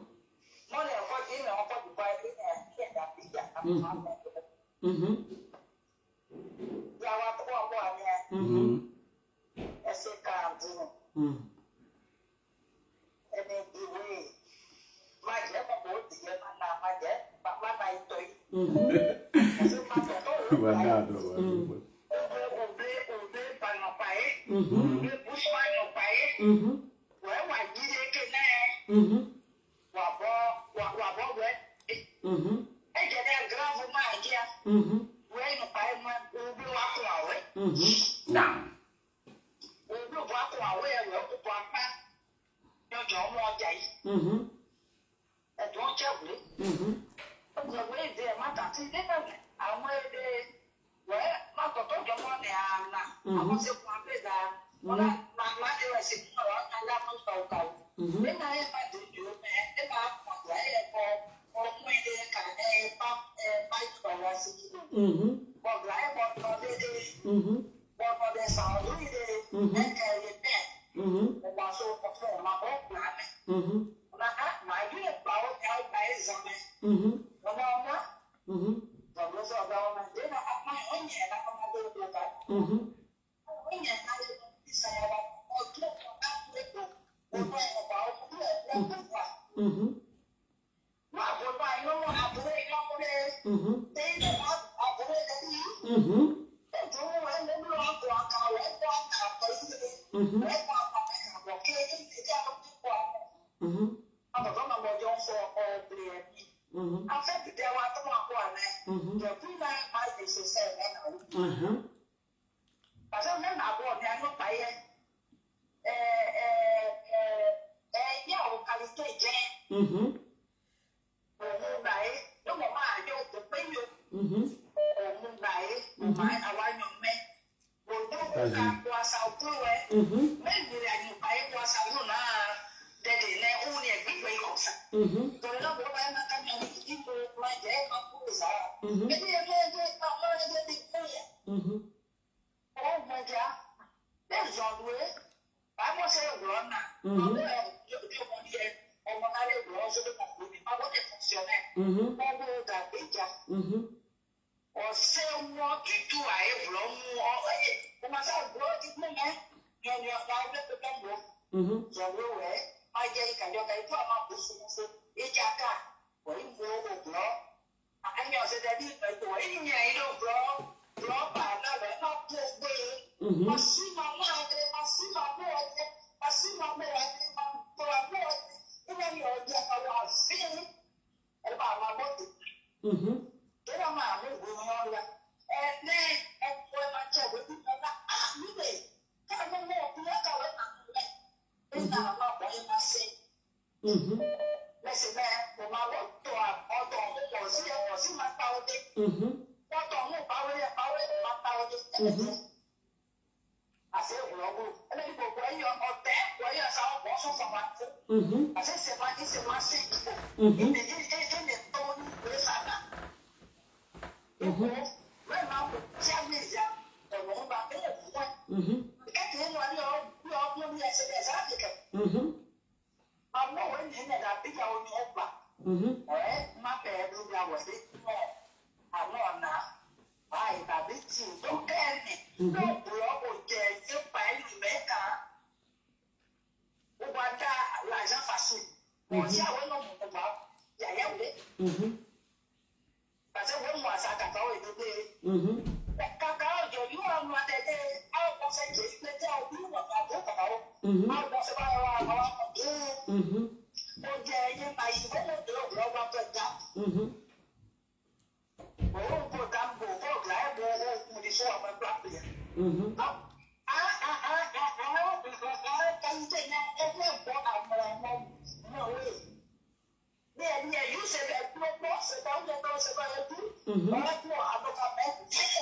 c'est pas un tout. Voilà pour avocat,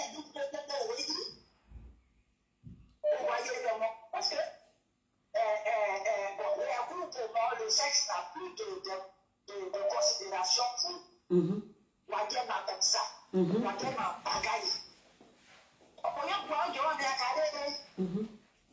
vous voyez vraiment, parce que le sexe n'a plus de considération pour Wagema comme ça. Wagema bagaille. On y a quoi, on y a des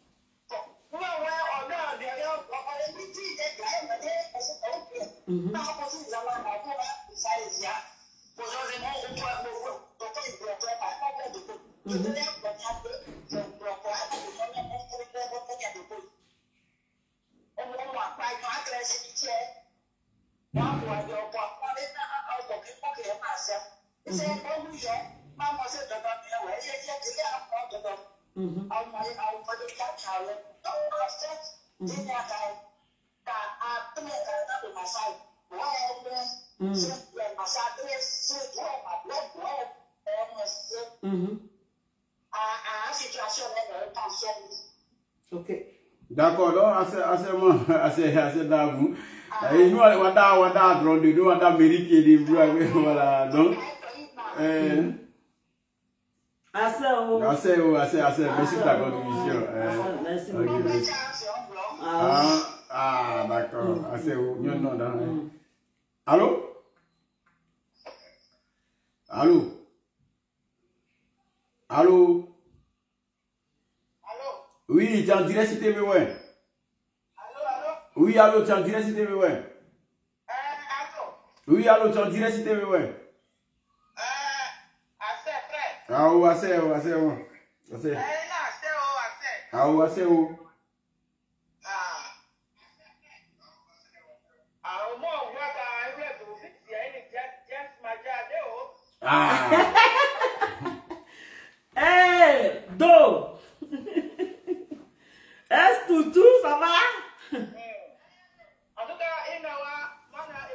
D'accord, donc assez d'abou. Et nous on a drôle de nous on a mérité voilà donc assez merci de ta contribution. Merci. Ah d'accord, assez non. Allô? Oui, tu en direct si TV, ouais. Oui, allô, tu en direct si TV, ouais. Oui, allô, tu en direct si TV, ouais. Ah, oui, assez. Ah, oui, assez. Ah. Hey, Do. Est-ce que tout ça va? En tout cas, il y a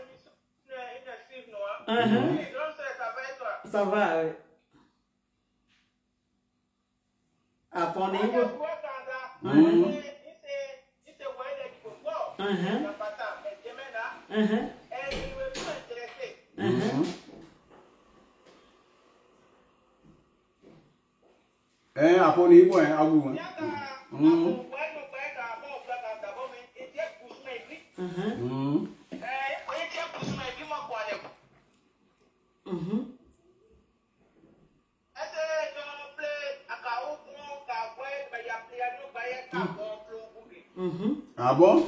une émission, ça va, oui. À ton niveau. À ton niveau, à vous. Ah bon?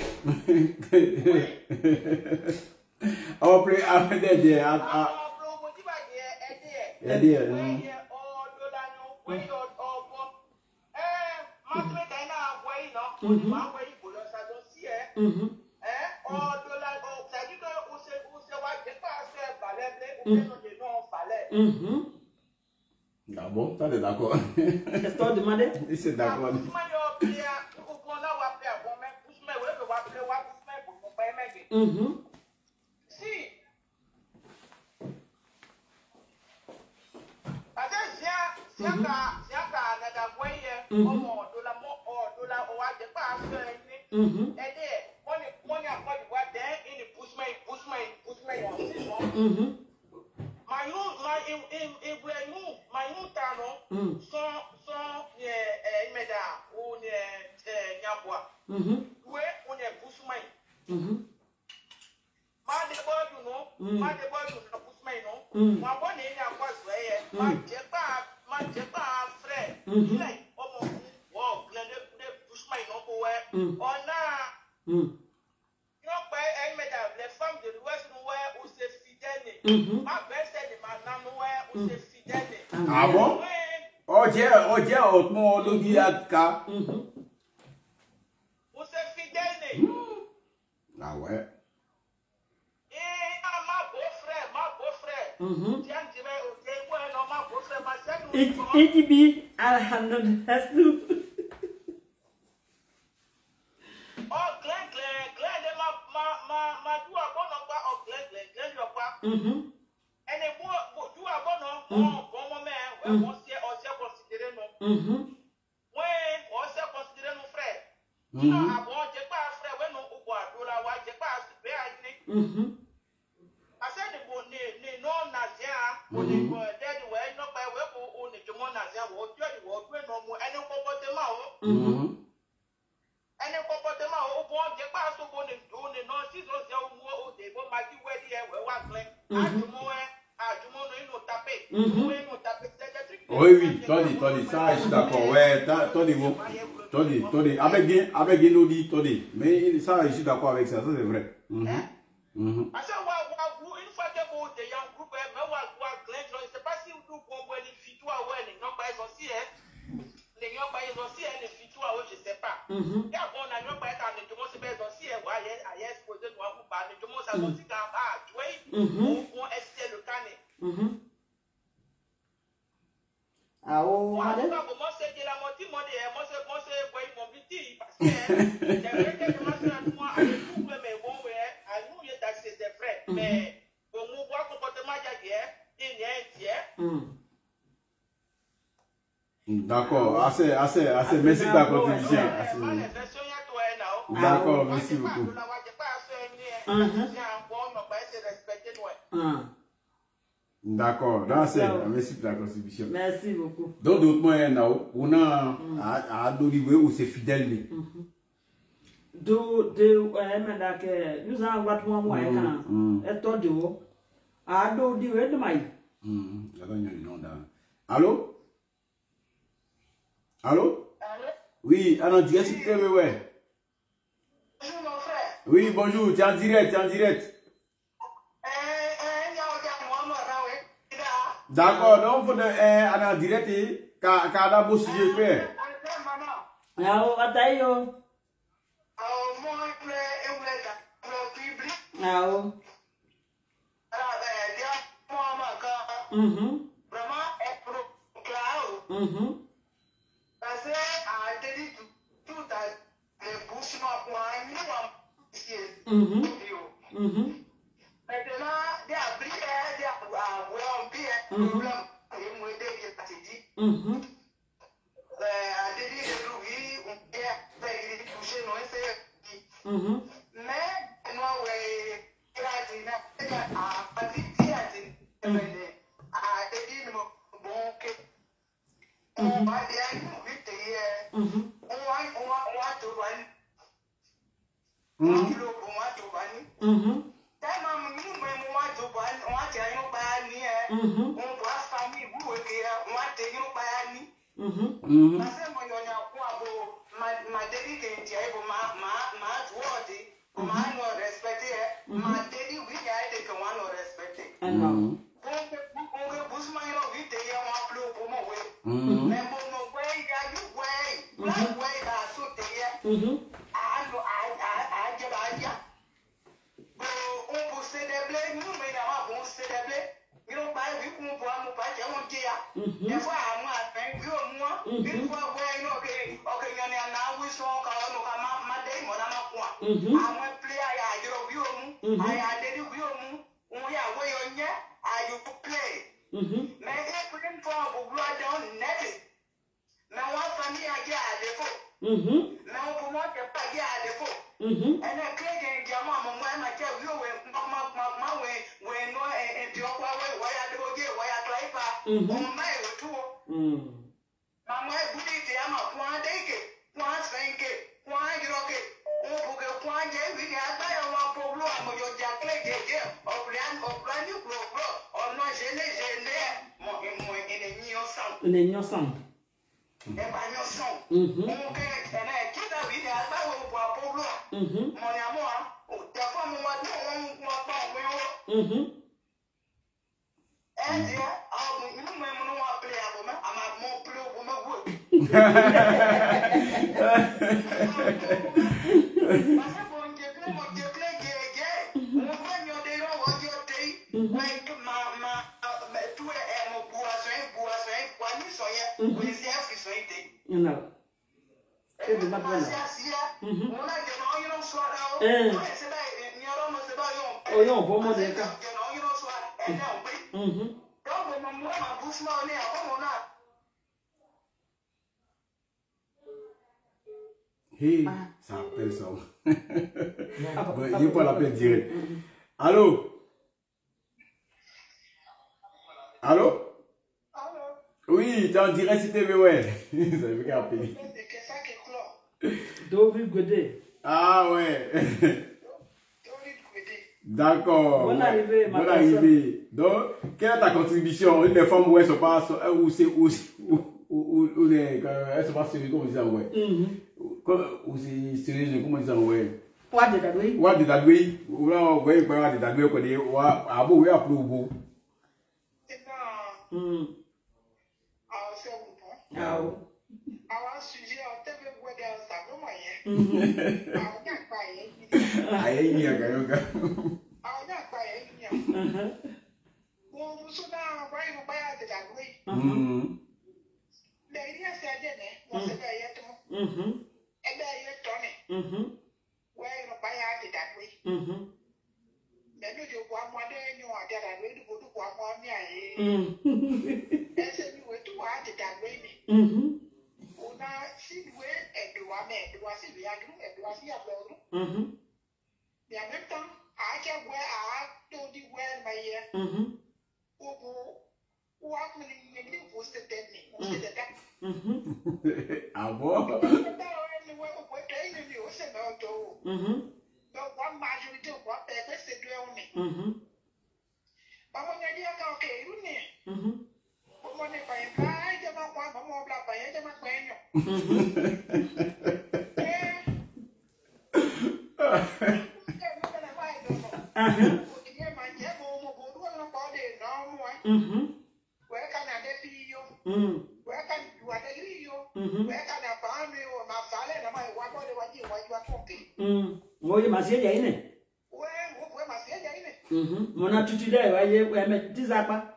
On peut aider Ah bon, ça est d'accord. Qu'est-ce que tu as demandé? C'est d'accord. Les femmes de l'Ouest où c'est fidèle. Ma belle c'est de madame où c'est fidèle. Ah bon? Oh, j'ai autrement le biaka. Où c'est fidèle. Ah ouais. Et ma beau-frère. Tiens, tu vas ma beau-frère, ma sœur. Itibi, alhamdulillah. Oh, Glenn, ma doua bon pas oh Glenn yo pas. Et les doua bon moment on s'est considéré non. Ouais, on s'est considéré nos frères. Non, ah bon, j'ai pas frère ouais non ou quoi, dola ouais, j'ai pas super ani. Asa ne bon ne non ni ko de we no pa we ko o ni jomo na se wo jo ni wo gbe no mu eni comportement o eni comportement o bo je pa so bo ni do ni no si so se o mu o de bo ma ki we di e we wa clean ajumo no ino taper we ino taper oui, Tony, ça, je suis d'accord. Ouais, Tony, avec nous dit, Tony. Mais ça, je suis d'accord avec ça, ça c'est vrai. Une fois que vous êtes un groupe, je ne sais pas si vous comprenez les filles, les gens pas aussi, les gens pas aussi, les filles, je ne sais pas. Car on a pas été en train de se aussi, à exposer nous à parler, tout le monde ça aussi quand on essaie le canet. Ah oh, madame. Moi c'est de la moitié, moi c'est quoi mon petit parce que j'aimerais que commencer à moi avec tout mais bon à nous il est assez des frères mais pour nous voir comportement il y a D'accord, assez, merci de ta contribution. D'accord, merci beaucoup. D'accord, merci pour la contribution. Merci beaucoup. Donc, d'autres moyens, on a d'olive où c'est fidèle. Nous avons allô? Allô? Oui, alors, dis s'il te plaît, ouais. Bonjour, mon frère. Oui, bonjour, tu es en direct. D'accord, donc vous êtes en direct, car d'abord si je peux. Hey, ça appelle ça. Il n'y a pas la peine de dire. Allô? Allô? Allô? Oui, tu es en direct sur TV, ouais. Ça veut dire appeler. C'est ça qui est clos. Dovi Godé. Ah ouais. D'accord. Bonne arrivée, ma Bonne personne. arrivée. Donc, quelle est ta contribution? Les femmes où elles se passent, où c'est, où elles se passent sur comment on dit ça, ouais. Où c'est sur comment on dit ça, ouais. What did I do? What did I do? Ou là, ouais, what did I do? Quoi, des, wa, abo, ouais, appelé au bout. Ah. Aye, ni agayoga. Et en même temps, à quel point à tout dit ouais, mais Ah bon? Donc, one majorité, quoi, c'est deux on est. Bah, on a dit, ok, on est. On est pas un bail, je m'en crois, maman, bla, bah, je m'en crois, Moi, ma fille est née. Mon attitude est, voyez, mais dis à quoi?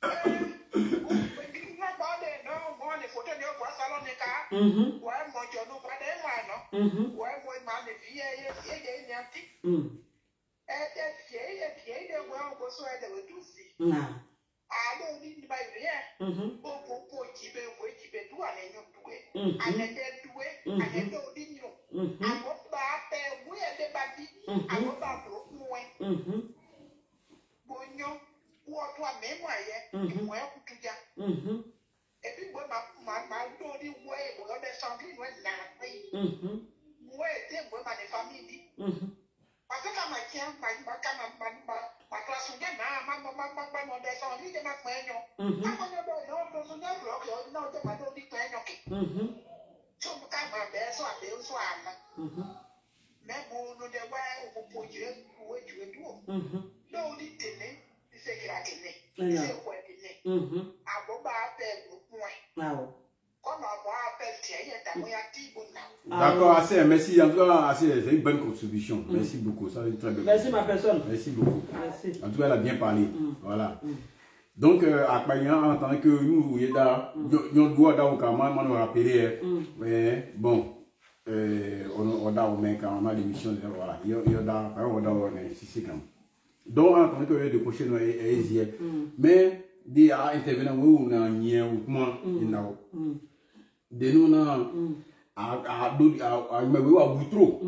D'accord, assez, merci. En tout cas, c'est une bonne contribution. Merci beaucoup. Ça, très bien. Merci ma personne. Merci beaucoup. Merci. En tout cas, elle a bien parlé. Voilà. Donc, à Payan, en tant que nous, nous doit nous rappeler. Mais bon, on a au mec, on a l'émission. Voilà. Il y a donc, en tant que de prochain, mais des intervenants où on a un lien ou comment il n'a de nous, à Boutro,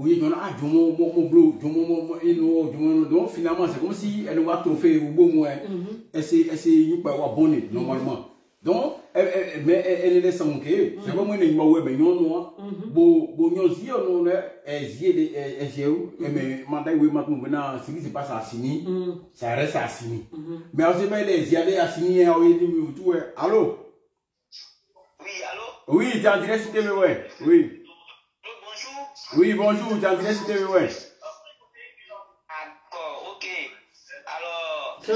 donc finalement c'est comme si elle va trophée ou beau moins, elle s'est pas abonnée normalement. Donc, mais elle est sans que c'est comme une image mais non, mais mandat oui maintenant ce qui se passe à Sini, ça reste à Sini. Mais on sait pas les aller à Sini tout. Allô? Oui, allô? Oui, tu es en direct sur TV, ouais. Oui. Bonjour. Oui, bonjour, tu es en direct sur TV, ouais. D'accord, ok. Alors, je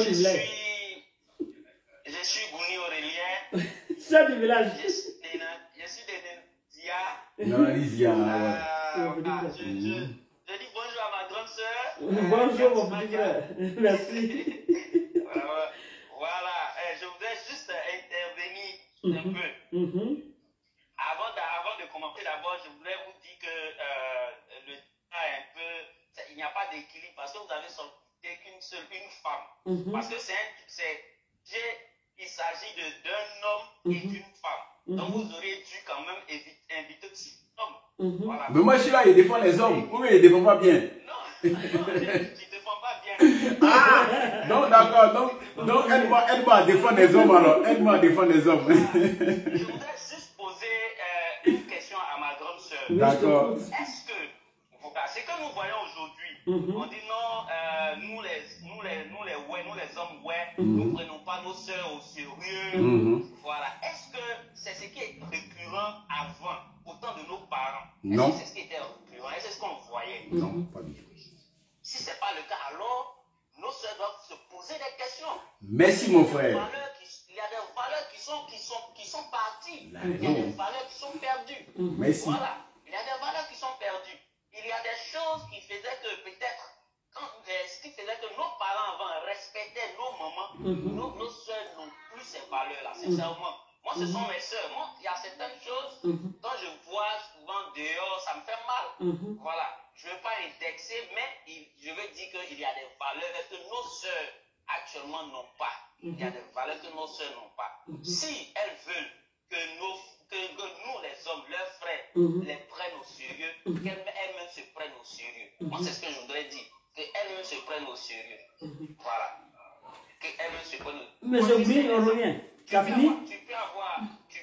suis Gouni Aurélien. Chef du village. Je suis de Non, Lysia. Je dis bonjour à ma grande soeur. Bonjour, mon petit frère. Merci. Voilà, je voudrais juste intervenir un peu. Avant de commencer, d'abord, je voudrais vous dire que le débat est un peu. Il n'y a pas d'équilibre parce que vous avez sorti une femme. Parce que il s'agit d'un homme et d'une femme. Donc vous auriez dû quand même inviter aussi l'homme. Voilà. Mais moi je suis là, il défend les hommes. Oui, il défend pas bien. Non, je ne défends pas bien. Ah, donc d'accord, Donc, aide-moi à défendre les hommes alors. Aide-moi à défendre les hommes. Je voudrais juste poser une question à ma grande sœur. D'accord. Est-ce que, ce que nous voyons aujourd'hui, on dit non, nous les hommes, nous ne prenons pas nos sœurs au sérieux. Voilà. Est-ce que c'est ce qui est récurrent avant, au temps de nos parents? Non. Est-ce que c'est ce qui était récurrent? Est-ce que c'est ce qu'on voyait? Non, pas du tout. Si ce n'est pas le cas, alors nos sœurs doivent se poser des questions. Merci mon frère. Il y a des valeurs qui sont parties. Là, Il y a des valeurs qui sont perdues. Merci. Voilà. Il y a des valeurs qui sont perdues. Il y a des choses qui faisaient que peut-être, ce qui faisait que nos parents avant respectaient nos mamans, nos sœurs n'ont plus ces valeurs-là, sincèrement. Moi, ce sont mes sœurs. Moi, il y a certaines choses dont je vois souvent dehors, ça me fait mal. Voilà. Je ne veux pas indexer, mais je veux dire qu'il y a des valeurs que nos sœurs actuellement n'ont pas. Il y a des valeurs que nos sœurs n'ont pas. Si elles veulent que nous, les hommes, leurs frères, les prennent au sérieux, qu'elles-mêmes se prennent au sérieux. Moi, c'est ce que je voudrais dire. Qu'elles-mêmes se prennent au sérieux. Voilà. Qu'elles-mêmes se prennent au sérieux. Mais j'ai oublié, on revient. Tu as fini? Tu peux avoir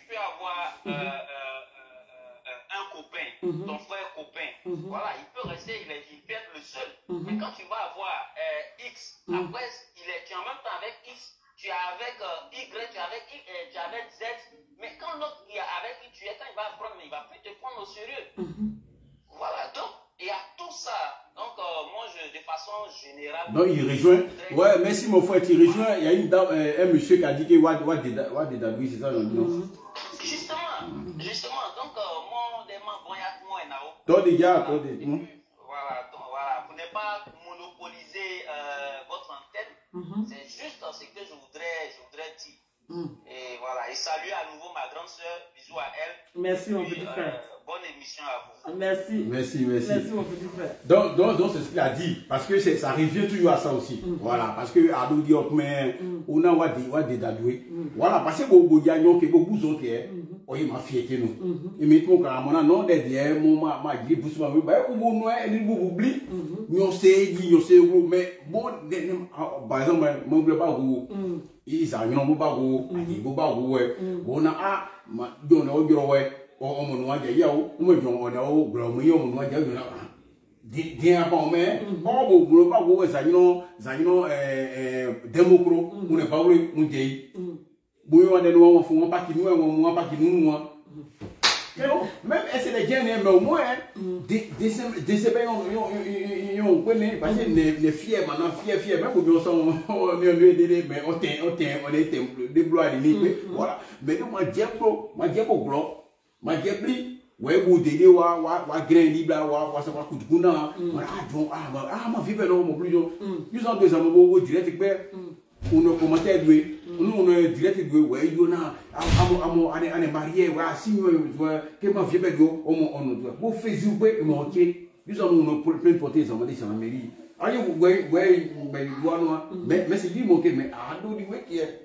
un copain, ton frère copain. Voilà, il peut rester, il peut être le seul. Mais quand tu vas avoir X, après, tu es en même temps avec X, tu es avec Y, tu es avec Z. Mais quand l'autre qui est avec qui tu es, quand il va apprendre, il va plus te prendre au sérieux. Voilà, donc, il y a tout ça. Donc, moi, de façon générale... Donc, il rejoint. Ouais, merci mon frère, tu rejoins. Il y a une dame, un monsieur qui a dit que Wad Dedadoui, c'est ça, non? Justement, donc, moi, des membres, il y a moi et Nao. Toi, les gars, toi, voilà, pour ne pas monopoliser votre antenne, c'est juste ce que je voudrais dire. Et voilà, et salut à nouveau ma grande sœur, bisous à elle. Merci mon petit frère. Bonne émission à vous. Merci. Merci mon petit frère. Donc c'est ce qu'il a dit, parce que ça revient toujours à ça aussi. Voilà, parce que Ado dit mais on a Wad Dedadoui. Voilà, parce que beaucoup de gens qui beaucoup d'autres oye ma fierté nous. Et maintenant quand on a non derrière ma dit pour ça bah on bon noir et nous oublie. Nous c'est mais bon par exemple mon bleu pas gros. Ils a non pas gros, il pas gros on a ma donne au bureau on mon noir ya on me on a au gros mon noir ya dia pas mais on gros pas gros ça non démocro on est pas vrai mon dit boyo de nous on font pas qui nous on pas qui nous même c'est les gens mais au moins des on connaît parce que les fiers maintenant fiers même pour bien sont mais on est des blois de nuit voilà mais moi j'ai pas gros ma jebli ouais vous délé wa grain libre wa ça va coûter kuna ma vie ben non plus ils ont deux amours au direct on a commenté lui nous on a direct ouais yona amo ane marié wa signo que ma vie ben on vous Facebook et mon OK ils ont plein porter ça m'a dit ça la mairie allez ouais mais c'est lui mon mais ado di ouais qui est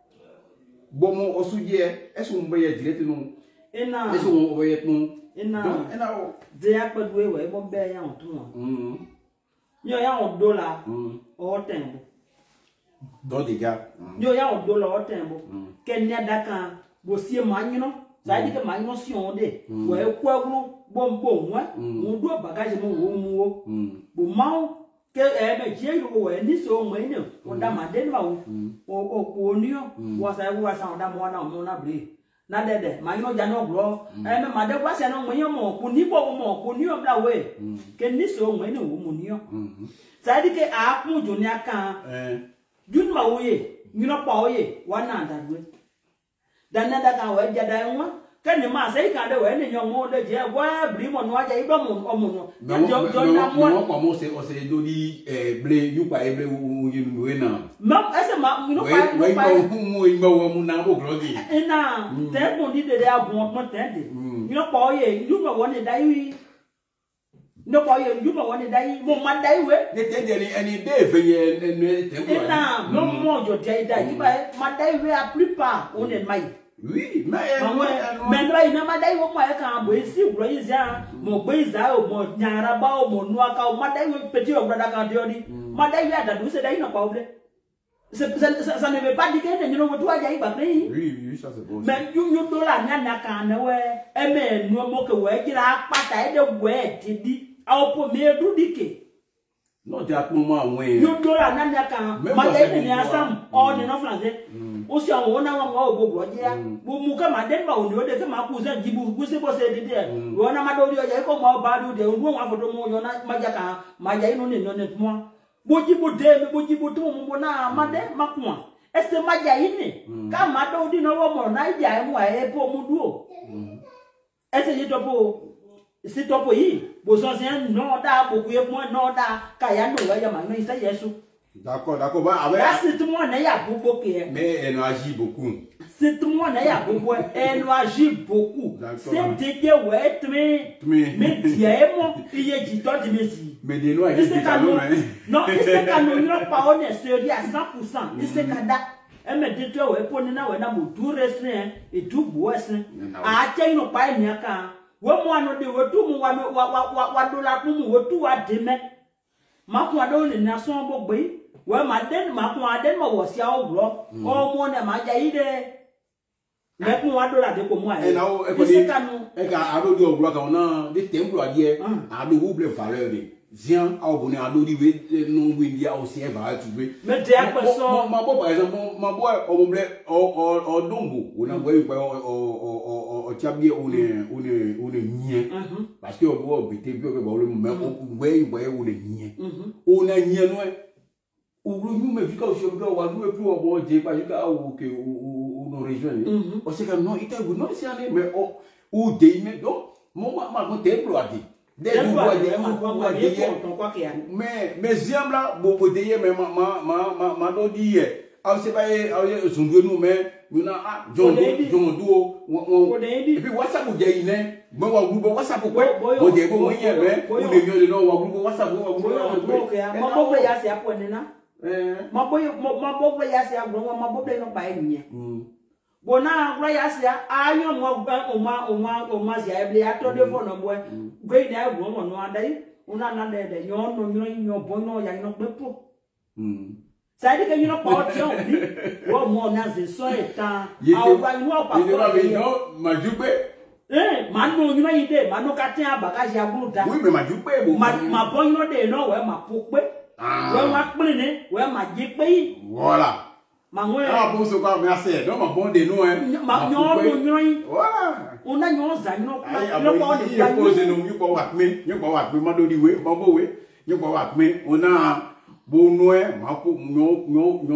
bon mon osudie est-ce qu'on va direct non Ena. Eso wo yet no. Ena. Ena o. De akpadwe we bo be ya otu won. Yo ya $1 o tembo. Do de ga. Yo ya $1 o tembo. Kenya daka bo sie manyino. Sa di ke manyino si on de. We kwagru bombo nwa. Mo do bagage mo wo mu wo. Bo mawo ke be je yo we ni so mo ni. O da ma de ba wo. O ko ni o. Wa sa o da mo na bre. Na dede ma yo ja no gro me ma de kwa se no mo yo mo ku ni o bla we ke ni so mo ni wo mo ni o sa di ke a ku ju ni aka jun ma wo ye ni no pa wo ye wa na da we dan na da ka we ja da nwa ke ni ma se ka de we ni yo mo de je wa bri mo no aja ibo mo o mo no jo na mo mo mo se o se do di ble yu pa ble u we na ma ese ma no pa mo na bo gro di ena te bon di de abun mo te de ni no pa ye yu mo woni dai wi no pa ye yu mo woni dai mo ma dai we ne te de any day ve ye ne te ko ena no mo jo dai dai ba ma dai we a plupart on est mai oui mais no ina ma dai wo ma ka bo isi gro yi za mo gbe za o mo nyara ba o mo nu aka o ma dai we peti o brada ka de odi ma dai we ada du se dai na pa oble Ça ne veut pas dire que nous ne doit pas y aller. Oui, ça c'est bon. Mais nous doit la nana quand ouais, mais nous moque ouais, qui a pas taille de ouais, tu dis, au premier doudique. Non, tu as tout le moment, oui. Nous doit la nana quand, ma dame est ensemble, on est en français. Aussi, on a un beau bois, vous mouka madame, on doit dire que ma cousin dit, vous savez pas c'est dire, on a ma donnée, il y a comme un badou de on a votre mot, on a Majaka, Majaï non est moi. Boji bode, boji boto, mon na, madame, ma coin. Est-ce que Majaïne, quand ma donnée no more, naïa, moi, et pour mon duo. Est-ce que c'est ton pays? Vos anciens, non, da, beaucoup moins, non, da, Kayano, Yamano, il s'est yesu. D'accord, d'accord. Bah, avec... Là, c'est tout le monde, il y a beaucoup. Mais elle agit beaucoup. C'est tout le monde, il y a beaucoup. Elle agit beaucoup. C'est dédié, ouais, mais diamant, il y a du temps de messie. Mais des noix, il y a non, il s'est qu'à nous, pas honnête, à 100%. Il s'est qu'à date. Elle me dit, ouais, pour nous, on a tout restreint et tout bois. Ah, tiens, nous pas une yaka. Ouais, moi, nous devons tout, moi, la pour tout à demain. Ma quoi donne une nation bobby. Ouais, ma den, ma was ya block. Oh, mon, ma jaide. Mais moi, $1 de pour moi. Et là, et quand à l'eau du bloc, on a des temples à dire, à de double valeur. Tiens, à abonner à l'eau du non, il y a aussi un valeur, tu veux. Mais t'es à personne. Ma boy, par exemple, ma boy, au blé, au dombo, on a voulu au tablier, on est niais. Parce que on voit, tu es bien, mais on est niais. On a niais, ou nous, mais vu qu'on se voit, on va nous plus avoir des pas jusqu'à ou nos régions. On sait que non, il était non, c'est un mais ou des mais donc, mon maman t'es ployé. Mais j'aime là, beaucoup de mais ma dodi ah c'est pas son nous mais nous na John duo et puis WhatsApp vous gagne moi wa groupe WhatsApp quoi on dit bon hier mais on est mieux non wa groupe WhatsApp ma bobo ya se apone na ma bobo ya se agro ma bobo no pa enye bona agro ya se ayo mo o ma ya ble ato de fo no boy gbe na agro mo no adai una na de nyo no bono ya no pepo ça dit que you know pas tiens bi wo mo na ze so etan awa you know pas non ma jupe manu you know ide manu ka tin abagaji abuda oui mais ma jupe bo ma bon you know de no we ma pope we ma pin ni we ma ji pe voilà ma we bon so quoi merci donc ma bon de no ma nyo voilà on a nyo za no no pas de pose no you ko wa me ma do di we ma bo we you ko wa me on a bon noé ma ko nyo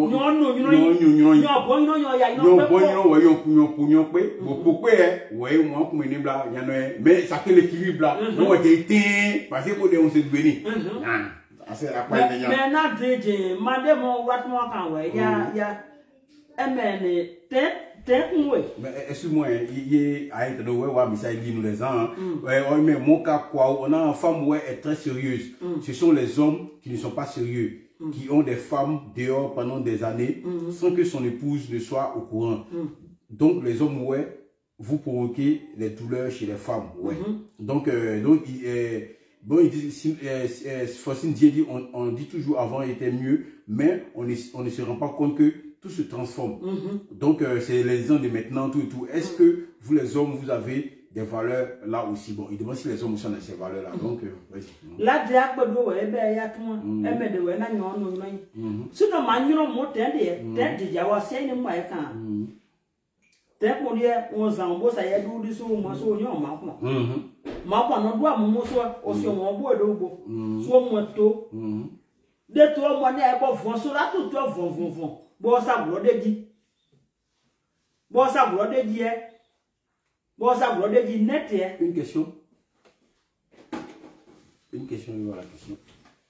pe bo pe we mo ko ni bla ya no mais ça fait l'équilibre là on était parce que on se devenu assez la quoi mais na deje madame wat mo kan we ya emene mais excuse-moi il a été ouais wa misa dit nous les ans mais mon cas quoi on a une femme ouais est très sérieuse ce sont les hommes qui ne sont pas sérieux qui ont des femmes dehors pendant des années sans que son épouse ne soit au courant donc les hommes ouais vous provoquez les douleurs chez les femmes ouais donc bon il dit Faustine dit on dit toujours avant était mieux mais on ne se rend pas compte que tout se transforme. Donc, c'est les gens de maintenant, tout et tout. Est-ce que vous, les hommes, vous avez des valeurs là aussi? Bon, il demande si les hommes aussi ont ces valeurs-là. Donc, vas-y. Là, il y a un peu de ya tout le monde. De ouais, non. Sinon, maintenant, moi, t'es déjà, c'est une moyenne. T'es pour dire, on s'en va, ça y est, d'où du sous, moi, sur yon, ma quoi. Ma quoi, non, doit, mon soit, aussi, mon bois de beau. Soit moto. De toi, moi, n'est pas vent, sur la tout, toi, vent. Bon ça blode dit net une question voilà la question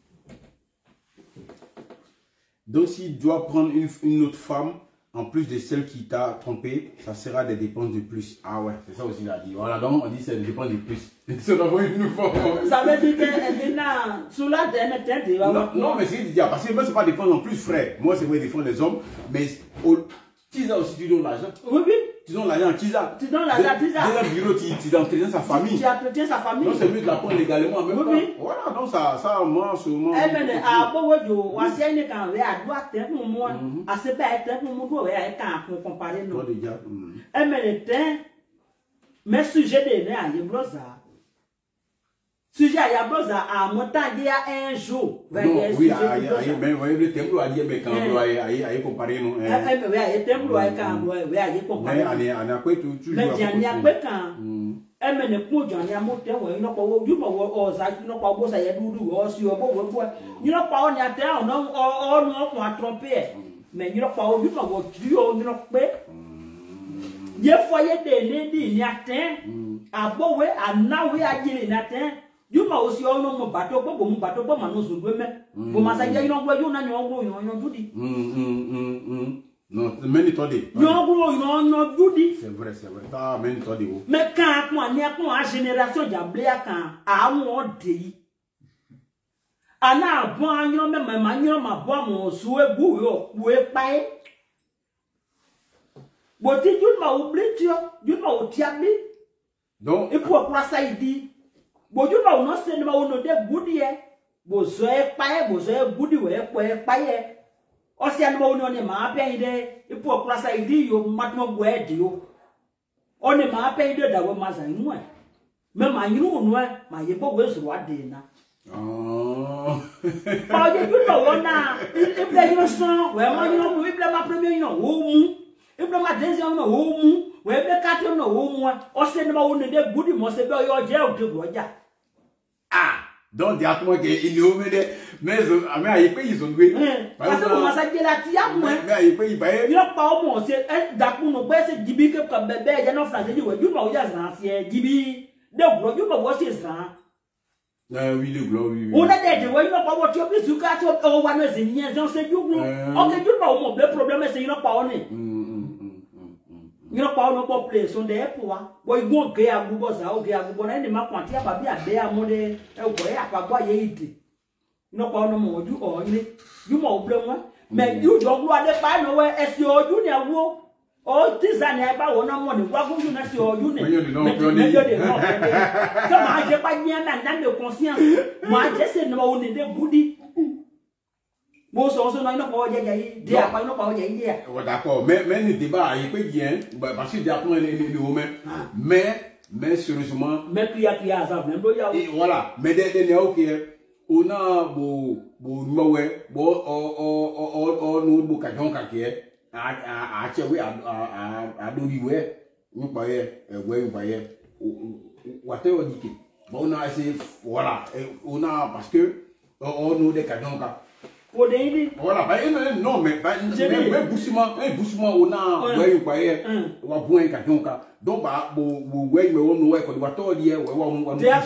donc s'il doit prendre une autre femme en plus de celle qui t'a trompé, ça sera des dépenses de plus. Ah ouais, c'est ça aussi il a dit. Voilà, donc on dit c'est des dépenses de plus. Ça veut dire que sous la dernière non, mais c'est dire parce que moi c'est pas dépenses en plus frère. Moi c'est vrai défendre les hommes, mais si ça aussi tu donnes l'argent. Oui. Tu donnes l'argent, tu as. Tu donnes l'argent, tu as. Dans un bureau, tu entretiens sa famille. Tu entretiens sa famille. Donc c'est mieux de la prendre légalement. Même oui. Voilà, donc ça moi, sûrement. Eh bien, à Bowojo, on s'y est quand on a droit à pour moi. À ce bête, pour moi, on a pour comparer nous. Eh bien, le temps, mes sujets de à Yabrosa. Sujet à Yabrosa, à montagne, il y a un jour. Oui, mais vous voyez, le temple a dit, mais quand on a comparé nous. Eh bien, le temple a quand on a comparé. Mais on a quoi tout. Mais il y a quoi quand. Eh bien, le coup, il y a un mot, il n'y a pas eu de pas beau, ça y est, doudou, ou si on peut. Il n'y a pas on y a terre, on a trompé. Mais il n'y a pas eu de pas il n'y a pas. Il y a foyer de lady, il y a terre, à Bowe, à Nawe, à Gilles, Natin. You ma aussi on no bateau ko mon bateau ko ma no so gbe me bo ma sa je you no gbo you na nyo gbo you judi non meni to de nyo gbo you judi c'est vrai ta meni to de o mais quand ko ani ko a génération jable kan a won de yi ana bon anyo me ma anyo ma bo mo so egbu yo we pa e bo ti you ma oubli tu you ma o tiabi donc et pour ça il dit boju ba no se ma wono de gudi e bozo e pa e bozo e gudi we ko e pa e o se an ma wono ne ma pe ide ipo klasa idi yo matno go e di yo o ne ma pe ide da we ma san nu e me ma yinu nu e ma ye bo we so wa de na pa je ju no wona ibe yo son we ma yinu mu ibe ma premier yinu wo mu ibe ma deuxième no wo mu we be kati no wo mu o se ne ma wono de gudi mo se be yo je o de goja. Donc, dis-moi qu'il est au milieu, mais il paye, ils ont joué. Parce que comment ça dit là, tu as moins. Mais il paye, il n'y a pas au moins, c'est d'accord, nous, c'est Dibi comme bébé, il y a un français, il y a un français, Dibi, de gros, il y a un français. Oui, le gros, oui. On a des gens, il n'y a pas de voiture, plus du cas, on va nous signer, c'est du gros. Ok, tu n'as pas au moins, le problème, c'est qu'il n'y a pas on est. You know, power no place on the airport. Boy, go gay a google, so gay a google, and the map want to have a bear money, a boy, a boy, you no power no more, you or you more blown. Men, you don't go at the fire nowhere as your junior wo. Oh, this and I buy one money, what will you not your unit? Come on, get by me and the conscience. My just said no one in the booty. Most also not power, they are not power. D'accord, mais le débat est pas bien, parce que d'après les hommes, mais sérieusement, mais voilà, mais des ok, on a beau nous cajon caquet, à chewe à doliwe, nous voyez, whatever dit. Bon, on a essayé, voilà, on a parce que on nous des cajon voilà, non, mais boussement, on a, ouais, voyez, on va boire un cajon, donc, ouais, mais on va tout dire, voilà,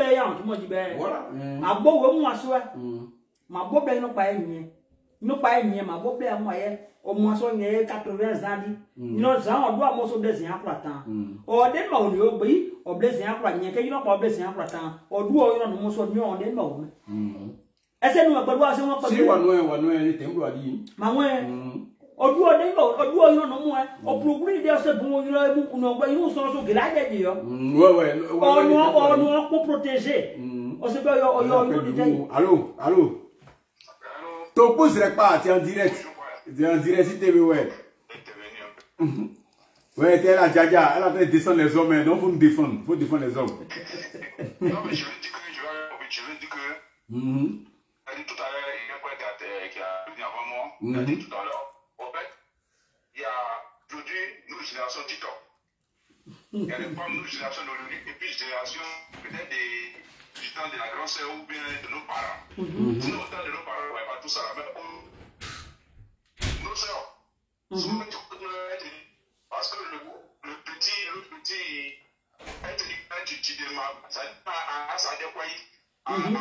à beau, moi, soit, ma beau, non pas une, ma beau, moi, au moins, son 80 ans, non, ça, on doit m'en blesser un platin. Or, des mots, on obéit, or blesser un platin, qu'il n'y a pas blessé un platin, or d'où on a mon son, on des mots. Est-ce que nous avons pas de voir si on est temple a dit maman odu yo no mo o progrès de ce bon yo no gba yo so so gila de yo ouais on pour protéger on se peut yo DJ allô ton pose pas tu es en direct si TV ouais ouais t'es là Jaja elle a fait descendre les hommes donc faut défendre les hommes non mais je veux dire que elle dit tout à l'heure, il y a un qui a venu avant moi, elle dit tout à l'heure, en fait, il y a aujourd'hui une génération TikTok. Il y a les femmes, une génération d'aujourd'hui, et puis une génération peut-être du temps de la grande sœur ou bien de nos parents. Sinon, au temps de nos parents, on ne pas tout ça, mais nos sœurs, souvent, parce que le petit, tu démarres, ça dépend. Ça dit,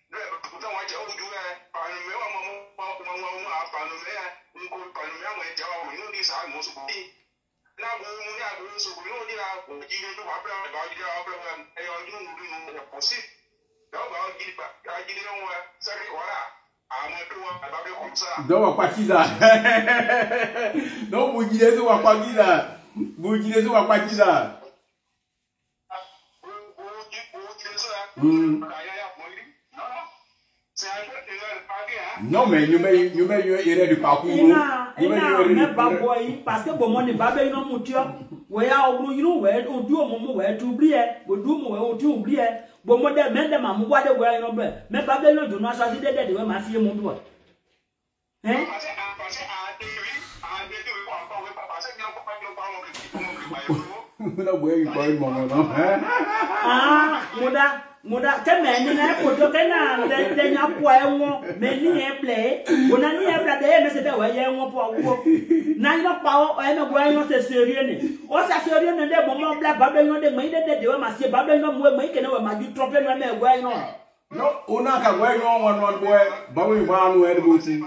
Pourtant, moi, j'ai oublié, par le meilleur moment, par le meilleur, on dit ça, mon souci. Là, on a un souci, on dit là, on dit que nous après, et on dit possible. Donc, on dit, ça, voilà. Donc, on va pas ça. Donc, vous dites que on va pas ça. Vous dites que on va pas ça. Non, mais nous mettons du parcours. Mais pas boy, parce que bon, on est pas bien, non, ouais, on dit, on dit, on t'oublie, on t'oublie. Bon, moi, même de ma mouwa de ouais, non, mais pas bien, non, non, ça, c'est de ma fille, mon doigt. Hein? Ah, Moda, que mais n'a pas de canard, les n'a point, mais ni un play, on a ni un play, mais c'était ouais, on peut n'a pas, and a way on the Syrian. Or, ça Syrian and the moment black Babylon, they made it, they were my Babylon, we're making over my dropping when they're going on. No, Unaka, where no one boy, but we want to wear the booty.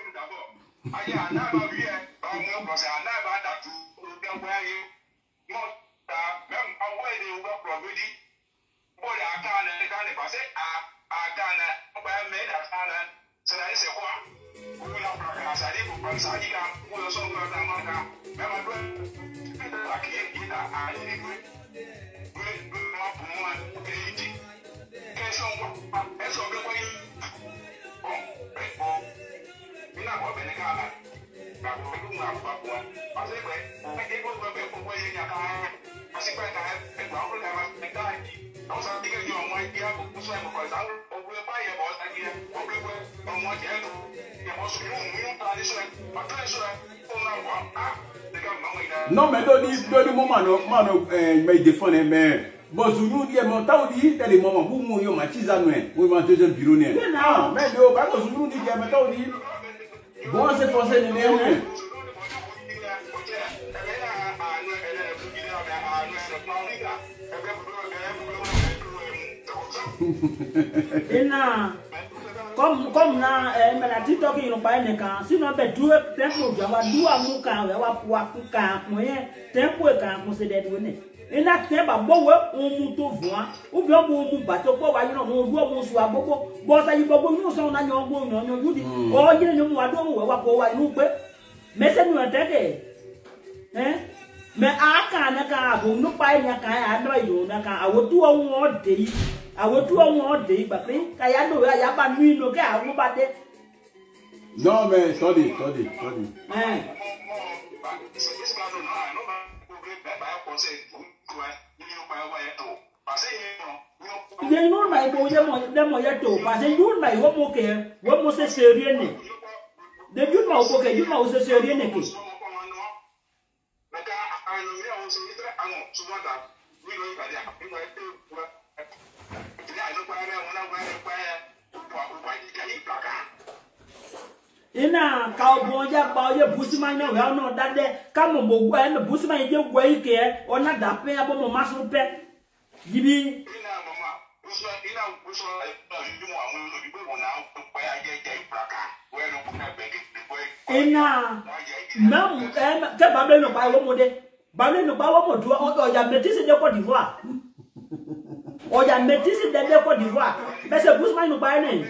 Non, mais dans le moment, mais défendre, mais bon, si nous disons, mais t'as dit, t'as des moments, vous mourrez, ma tise à nous, vous m'en deuxième bureau, ah, mais le pas que nous disons, mais t'as dit, bon, c'est forcé de néo. Et là, comme là, mais la petite qui n'ont pas un camp, sinon, ben, tout est tempo, j'avais deux à mon camp, on va pouvoir couper, moyen, tempo et camp, on s'est dédouané. Et là, tiens, bah, bon, on mouton voit, ou bien on bateau, pour voir, on doit mon soir, beaucoup, bon, ça y est, beaucoup, nous sommes en yon, on dit, oh, il y a une moitié, on va pouvoir nous, mais c'est nous intérêt. Hein? Mais à quand nous pas y a quand à nous, à tout on dit, à tout on dit, parce que y a pas nuit, nous, à vous battre. Non, mais, sorry. They know my boy, them or yato, but they do my one okay, what was a Syrian? They do my okay, you know, Syrian. Ina cowboy ya boy busman ya well no that day come on bo and busman je gwe ike ona da pe abo mo maso pe gibi ina mam ke bable no pa wo mo de bable no pa wo mo du o ya metisi de Côte d'Ivoire o ya metisi de Côte d'Ivoire be se busman no pa ni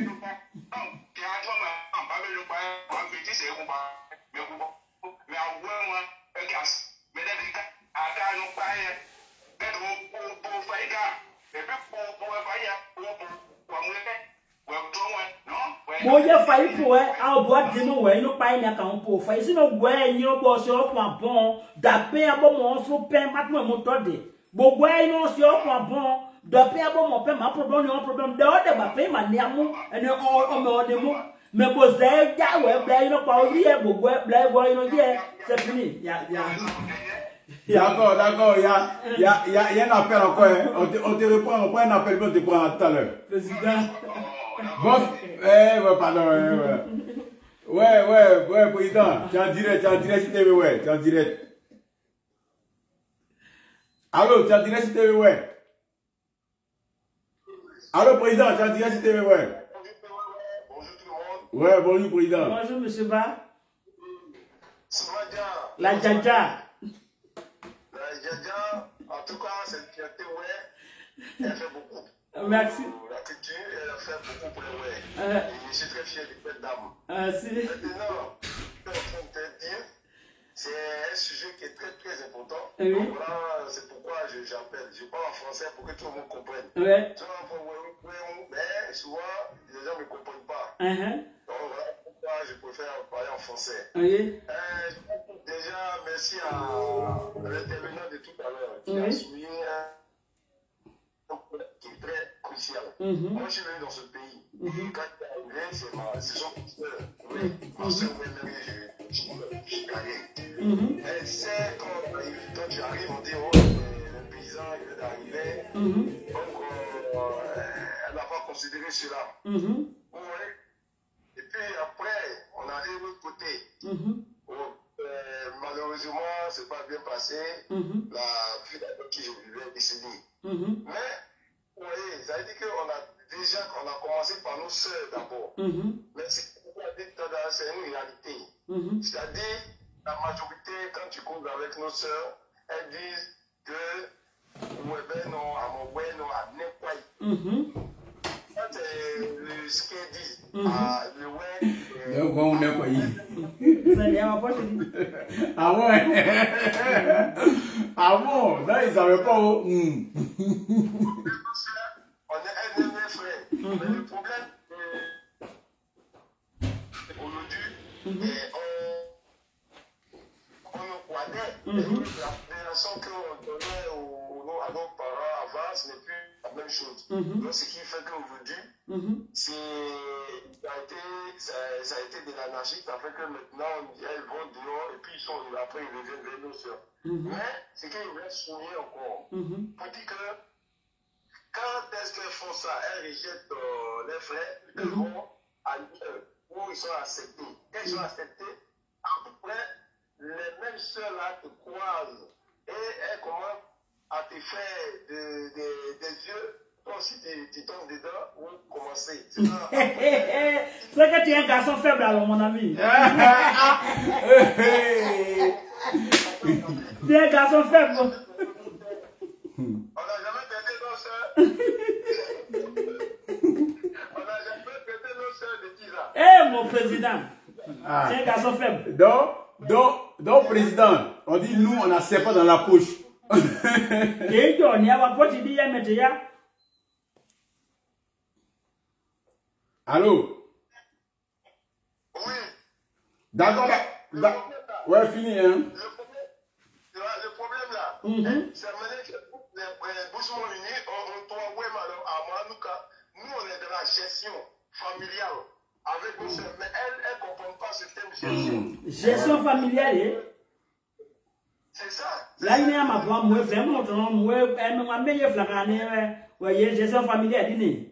Moje fai po a bo de no we no pai na kan po fai si no gwe yin obo se o pon bon da pe abo mo so pe ma tun mo to de bo gwe no se o pon bon da pe abo mo pe ma problem no problem de o de ba pe ma ni amu ene o me o de mu me bo ze ja we bla yin pa o ri e bo gwe bla go yin je c'est fini D'accord, il y a un appel encore, on te reprend, on prend un appel, on te prend tout à l'heure. Président. Bon, pardon, ouais, président, tu es en direct sur TV, ouais, tu es en direct. Allô, tu es en direct sur TV, ouais. Allô, président, tu es en direct sur TV, ouais. Ouais, bonjour, président. Bonjour, monsieur Ba. Samadia. La Djadja. La Djadja, en tout cas, cette fierté, ouais, elle fait beaucoup. Merci. La culture, elle a fait beaucoup pour le ouais. Et je suis très fier de cette dame. Merci. Maintenant, je suis en train de te dire, c'est un sujet qui est très très important. Oui. Donc voilà, c'est pourquoi j'appelle. Je parle en français pour que tout le monde comprenne. Ouais. Mais souvent, les gens ne comprennent pas. Donc voilà pourquoi je préfère parler en français. Oui. Déjà, merci à l'intervenant de tout à l'heure qui a souligné un point qui est très crucial. Moi, je suis venu dans ce pays. Quand il est arrivé, c'est son soeur. Oui, ma soeur, je suis carré. Elle sait quand tu arrives, on dit, oh, le paysan, il vient d'arriver. Donc, elle n'a pas considéré cela. Ouais. Et puis après, on allait de l'autre côté. Malheureusement, ce n'est pas bien passé. La fille avec qui je vivais est décédée. Mais, vous voyez, ça veut dire qu'on a commencé par nos sœurs d'abord. Mais c'est une réalité. C'est-à-dire, la majorité, quand tu causes avec nos sœurs, elles disent que ouais, non, à mon ouais, non, à n'importe quoi. C'est ce qu'elles disent. Le ouais. On est quoi? Ah ouais? Ah bon? Là, ils ne savaient pas où. On est un frère. Mais le problème, aujourd'hui, on nous croyait. La façon qu'on donnait à nos parents avant, ce n'est plus la même chose. Donc, ce qui fait qu'aujourd'hui, ça a été de l'anarchie. Ça fait que maintenant, elles vont dehors et puis après, ils reviennent vers nos soeurs. Mais ce qu'ils veulent souligner encore, pour dire que quand est-ce qu'elles font ça, elles rejettent les frères, elles vont à l'heure où ils sont acceptés. Quand ils sont acceptés, à peu près, les mêmes sœurs-là te croisent et elles commencent à te faire des yeux. Toi aussi, tu tombes dedans ou commencer. C'est ça. C'est que tu es un garçon faible alors, mon ami. Tu es un garçon faible. On n'a jamais traité nos sœurs. On n'a jamais traité nos sœurs de Kiza. Eh, mon président. Tu es un garçon faible. Donc, président, on dit nous, on n'a pas dans la poche. Et on y a pas poche, il dit, il y a. Allô? Oui. D'accord. Ouais, fini, hein? Le problème là, c'est que les bouchons unis, on doit ouais, madame, à nous, on est dans la gestion familiale avec nos sœurs, mais elles ne comprennent pas ce thème gestion. Gestion familiale, hein? C'est ça. Là, il y a ma voix, moi, vraiment, moi, elle m'a meilleur flagranné, ouais, gestion familiale, dîner.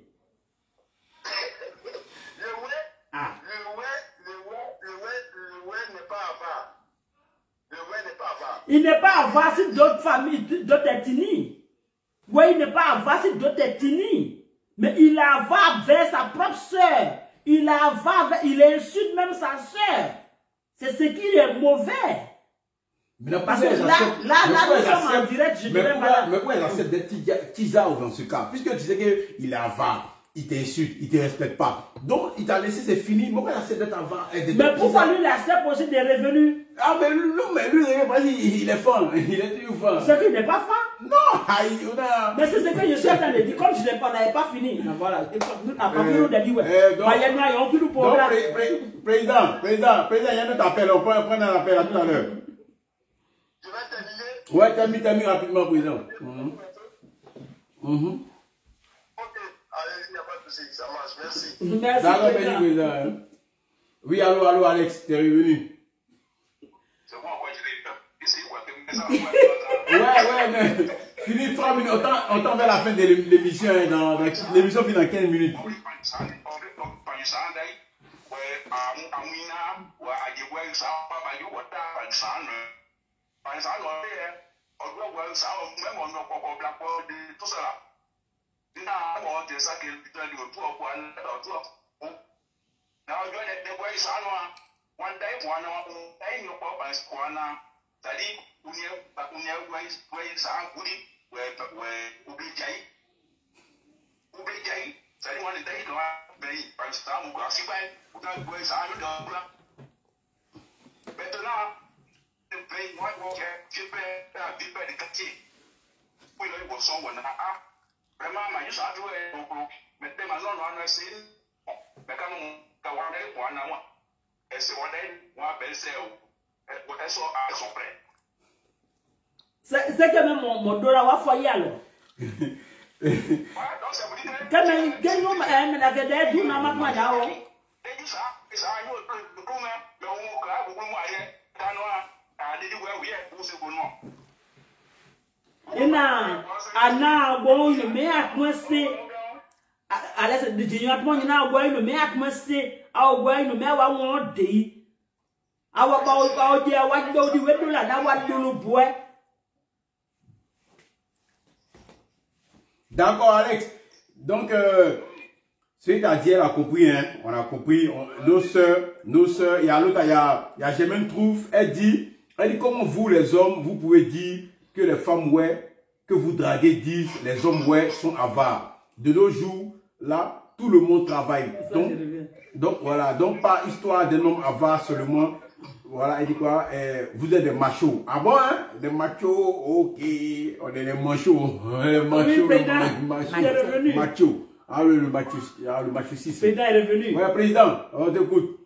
Il n'est pas avare sur d'autres familles, d'autres ethnies. Oui, il n'est pas avare sur d'autres ethnies. Mais il a avare vers sa propre soeur. Il a avare, il insulte même sa soeur. C'est ce qui est mauvais. Mais parce que là, nous sommes en direct, je dirais pas. Mais pourquoi elle accepte d'être Tizao dans ce cas? Puisque tu sais qu'il est avare. Il t'insulte, il ne te respecte pas. Donc, il t'a laissé, c'est fini. Pourquoi il accepte d'être avant? Mais pourquoi lui, il accepte aussi des revenus? Ah, mais lui, il est fan. Il est toujours fan. C'est qu'il n'est pas fan? Non, mais c'est ce que je suis en train de dire. Comme je n'avais pas fini. Voilà. Après, nous, on a dit, ouais. Donc, président, il y a un appel. On peut prendre un appel à tout à l'heure. Je vais terminer. Ouais, termine rapidement, président. Allez, il n'y a pas de souci, ça marche, merci. Merci, président. Oui, allô, Alex, t'es revenu. C'est bon, quoi, je l'ai Ouais, mais fini 3 minutes, on t'en va à la fin de l'émission, l'émission finit dans 15 minutes. Now, the boy is one day, one day, no papa is one. Tadi, unia ways are goody, where Ubijay. Tadi, one day, no, very, by some grassy by, without boys are the better now. The play one walker, chip, be by the catchy. We will someone. Remember, you start to make them alone on the scene. Become the one day, 1 hour. As one day, one bell sale. That's all I saw. C'est que même mon dollar va foyer alors. Quand même, quel nom est la vedette du Nama Madao? Ana bon le meilleur moi c'est à l'aise de génial point il na boy le meilleur moi c'est a boy le meilleur wa won dey awa ba o dia wa do di wedo la na wa do no boy. D'accord, Alex. Donc, c'est-à-dire, on a compris, hein. On a compris. Nos sœurs, il y a l'autre, il y a Germaine Trouve, elle dit, comment vous, les hommes, vous pouvez dire que les femmes, ouais, que vous draguez, disent, les hommes, ouais, sont avares. De nos jours, là, tout le monde travaille. Donc voilà, donc pas histoire d'un homme avare seulement. Voilà, il dit quoi? Vous êtes des machos. Ah bon, hein? Des machos, ok. On est des machos. Les machos, le macho. Ah oui, le macho, le macho 6. Le président est revenu. Oui, président, on t'écoute.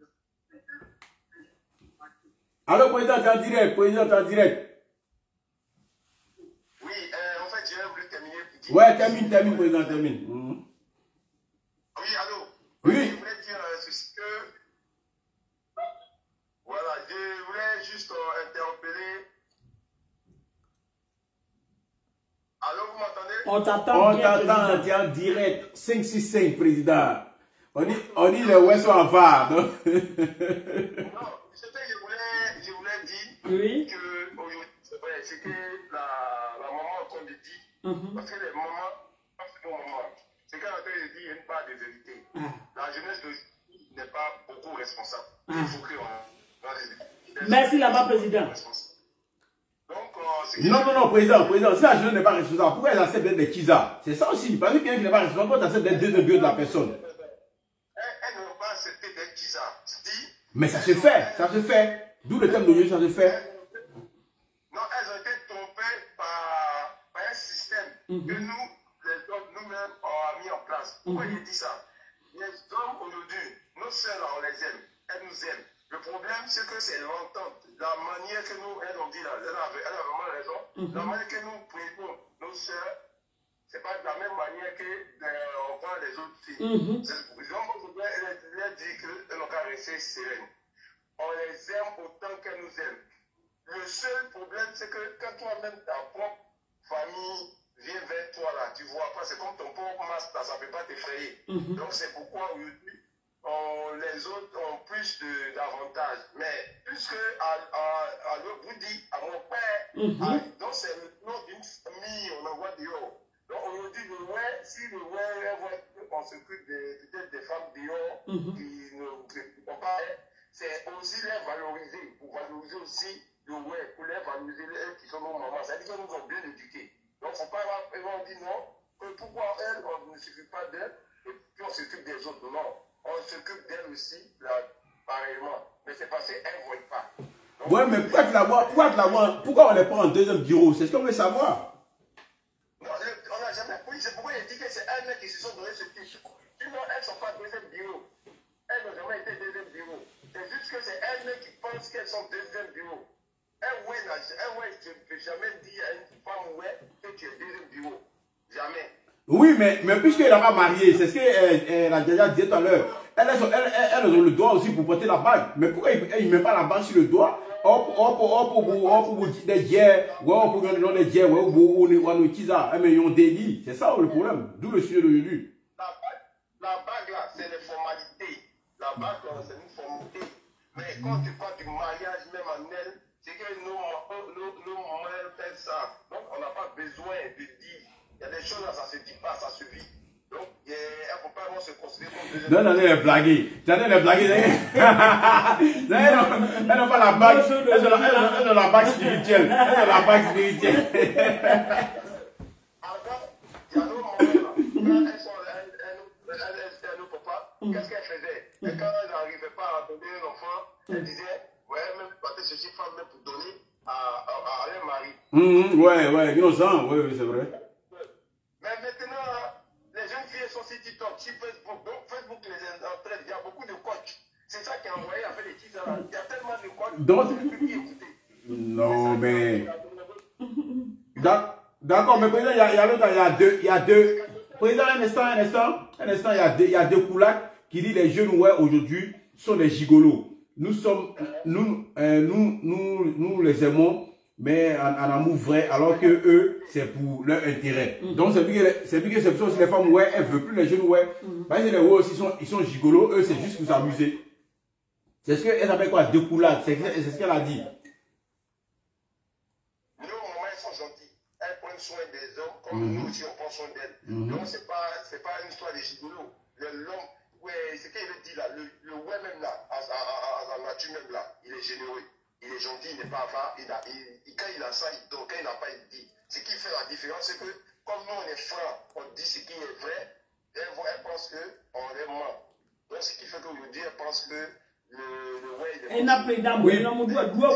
Alors, président, t'es en direct. Président, t'es en direct. Oui, en fait, j'ai voulu terminer. Ouais, termine, président, termine. Oui, allô? Oui. Je voulais dire ceci que. Voilà, je voulais juste interpeller. Allô, vous m'entendez? On t'attend. On t'entend en direct. 565, président. On dit les ouais sont avares. Non, ce que je voulais dire, oui, que c'est que la maman, comme je dis, parce que les mamans, c'est qu'elle a train de dire, il y a une part de vérité. La jeunesse n'est pas beaucoup responsable. Il faut qu'on. Merci là-bas, président. Donc, non, président, si la jeunesse n'est pas responsable, pourquoi elle accepte d'être des kizas? C'est ça aussi. Parce que quelqu'un qui n'est pas responsable, pourquoi tu acceptes d'être deuxième bio de la personne? Elle ne va pas accepter d'être kizas. Mais ça se fait, D'où le thème d'aujourd'hui, ça se fait. Non, elles ont été trompées par un système que nous, les hommes, nous-mêmes, avons mis en place. Pourquoi il dit ça? Les hommes, aujourd'hui, nos sœurs, on les aime. Elles nous aiment. Le problème, c'est que c'est l'entente. La manière que nous, elles ont dit là, elle a vraiment raison. La manière que nous prions nos sœurs, c'est pas de la même manière qu'on prend les autres filles. C'est pour ça que leur dit qu'elles n'ont qu'à rester sereines. On les aime autant qu'elles nous aiment. Le seul problème, c'est que quand toi-même, ta propre famille vient vers toi là, tu vois pas, c'est comme ton propre masque là, ça ne peut pas t'effrayer. Donc c'est pourquoi aujourd'hui, les autres ont plus d'avantages. Mais puisque à l'autre bout dit, à mon père, donc c'est le nom d'une famille, on envoie dehors. Donc aujourd'hui, si le on s'occupe peut-être des femmes dehors qui ne préoccupent pas, c'est aussi les valoriser, pour valoriser aussi le pour les valoriser elles qui sont nos mamans. C'est-à-dire qu'elles nous ont bien éduqués. Donc il ne faut pas avoir dit non, que pourquoi elles, on ne s'occupe pas d'elles, et puis on s'occupe des autres. Non. On s'occupe d'elle aussi, là, pareillement. Mais c'est parce qu'elle ne voit pas. Donc, ouais, mais pourquoi on les prend en deuxième bureau? C'est ce qu'on veut savoir. Non, on n'a jamais. Oui, c'est pourquoi il dit que c'est elles qui se sont donné ce titre. Sinon, elles ne sont pas deuxième bureau. Elles n'ont jamais été deuxième bureau. C'est juste que c'est elles qui pensent qu'elles sont deuxième bureau. Je ne peux jamais dire à une femme que tu es deuxième bureau. Jamais. Oui, mais puisqu'elle n'a pas marié, c'est ce qu'elle a déjà dit tout à l'heure. Elles ont le doigt aussi pour porter la bague. Mais pourquoi il ne met pas la bague sur le doigt? C'est ça le problème. D'où le sujet d'aujourd'hui. La bague là, c'est les formalités. La bague, c'est une formalité. Mais quand tu parles du mariage, même en elle, c'est que nos mamans font ça. Donc on n'a pas besoin de dire. Il y a des choses là, ça ne se dit pas, ça se vit. Donc, il ne faut pas vont se considérer comme deuxième. Non, non, elle est blaguée. J'allais les blaguer. Elle n'a pas la bague. Elle a la bague spirituelle. Elle a la bague spirituelle. Alors, il y a nos mamans là. Elles nos papas. Qu'est-ce qu'elles faisaient? Et quand elles n'arrivaient pas à donner un enfant, elles disaient, ouais, même pas de ceci, femme, même pour donner à leur mari. Ouais, innocent. Oui, c'est vrai. Mais maintenant, les jeunes filles sont sur TikTok, sur Facebook. Donc, Facebook les entraîne. Il y a beaucoup de coachs. C'est ça qui a envoyé à faire les teasers là. Il y a tellement de coachs. Donc, je ne peux plus écouter. non, mais. D'accord, mais président, il y a deux. Président, un instant, il y a deux coulacs qui disent les jeunes ouais aujourd'hui sont des gigolos. Nous les aimons, mais en amour vrai, alors que eux, c'est pour leur intérêt. Donc, c'est plus que c'est aussi les femmes ouais, elles veulent plus les jeunes ouais. Parce que les ouais aussi ils sont gigolos, eux, c'est juste pour s'amuser. C'est ce qu'elle appelle quoi, deux coulacs, c'est ce qu'elle a dit. Nos mamans, elles sont gentilles. Elles prennent soin des hommes comme nous aussi on prend soin d'elles. Donc, c'est pas une histoire de gigolo. L'homme, ouais, c'est qu'il veut dire là, le ouais même là, en nature même là, il est généreux. Il est gentil, il n'est pas avare. Quand il a ça, il donne. Quand il n'a pas, il dit. Ce qui fait la différence, c'est que comme nous, on est francs, on dit ce qui est vrai, elles pensent qu'on est ment. Donc, ce qui fait qu'aujourd'hui, elles pensent que le ouais, il est n'a pas d'âme, non,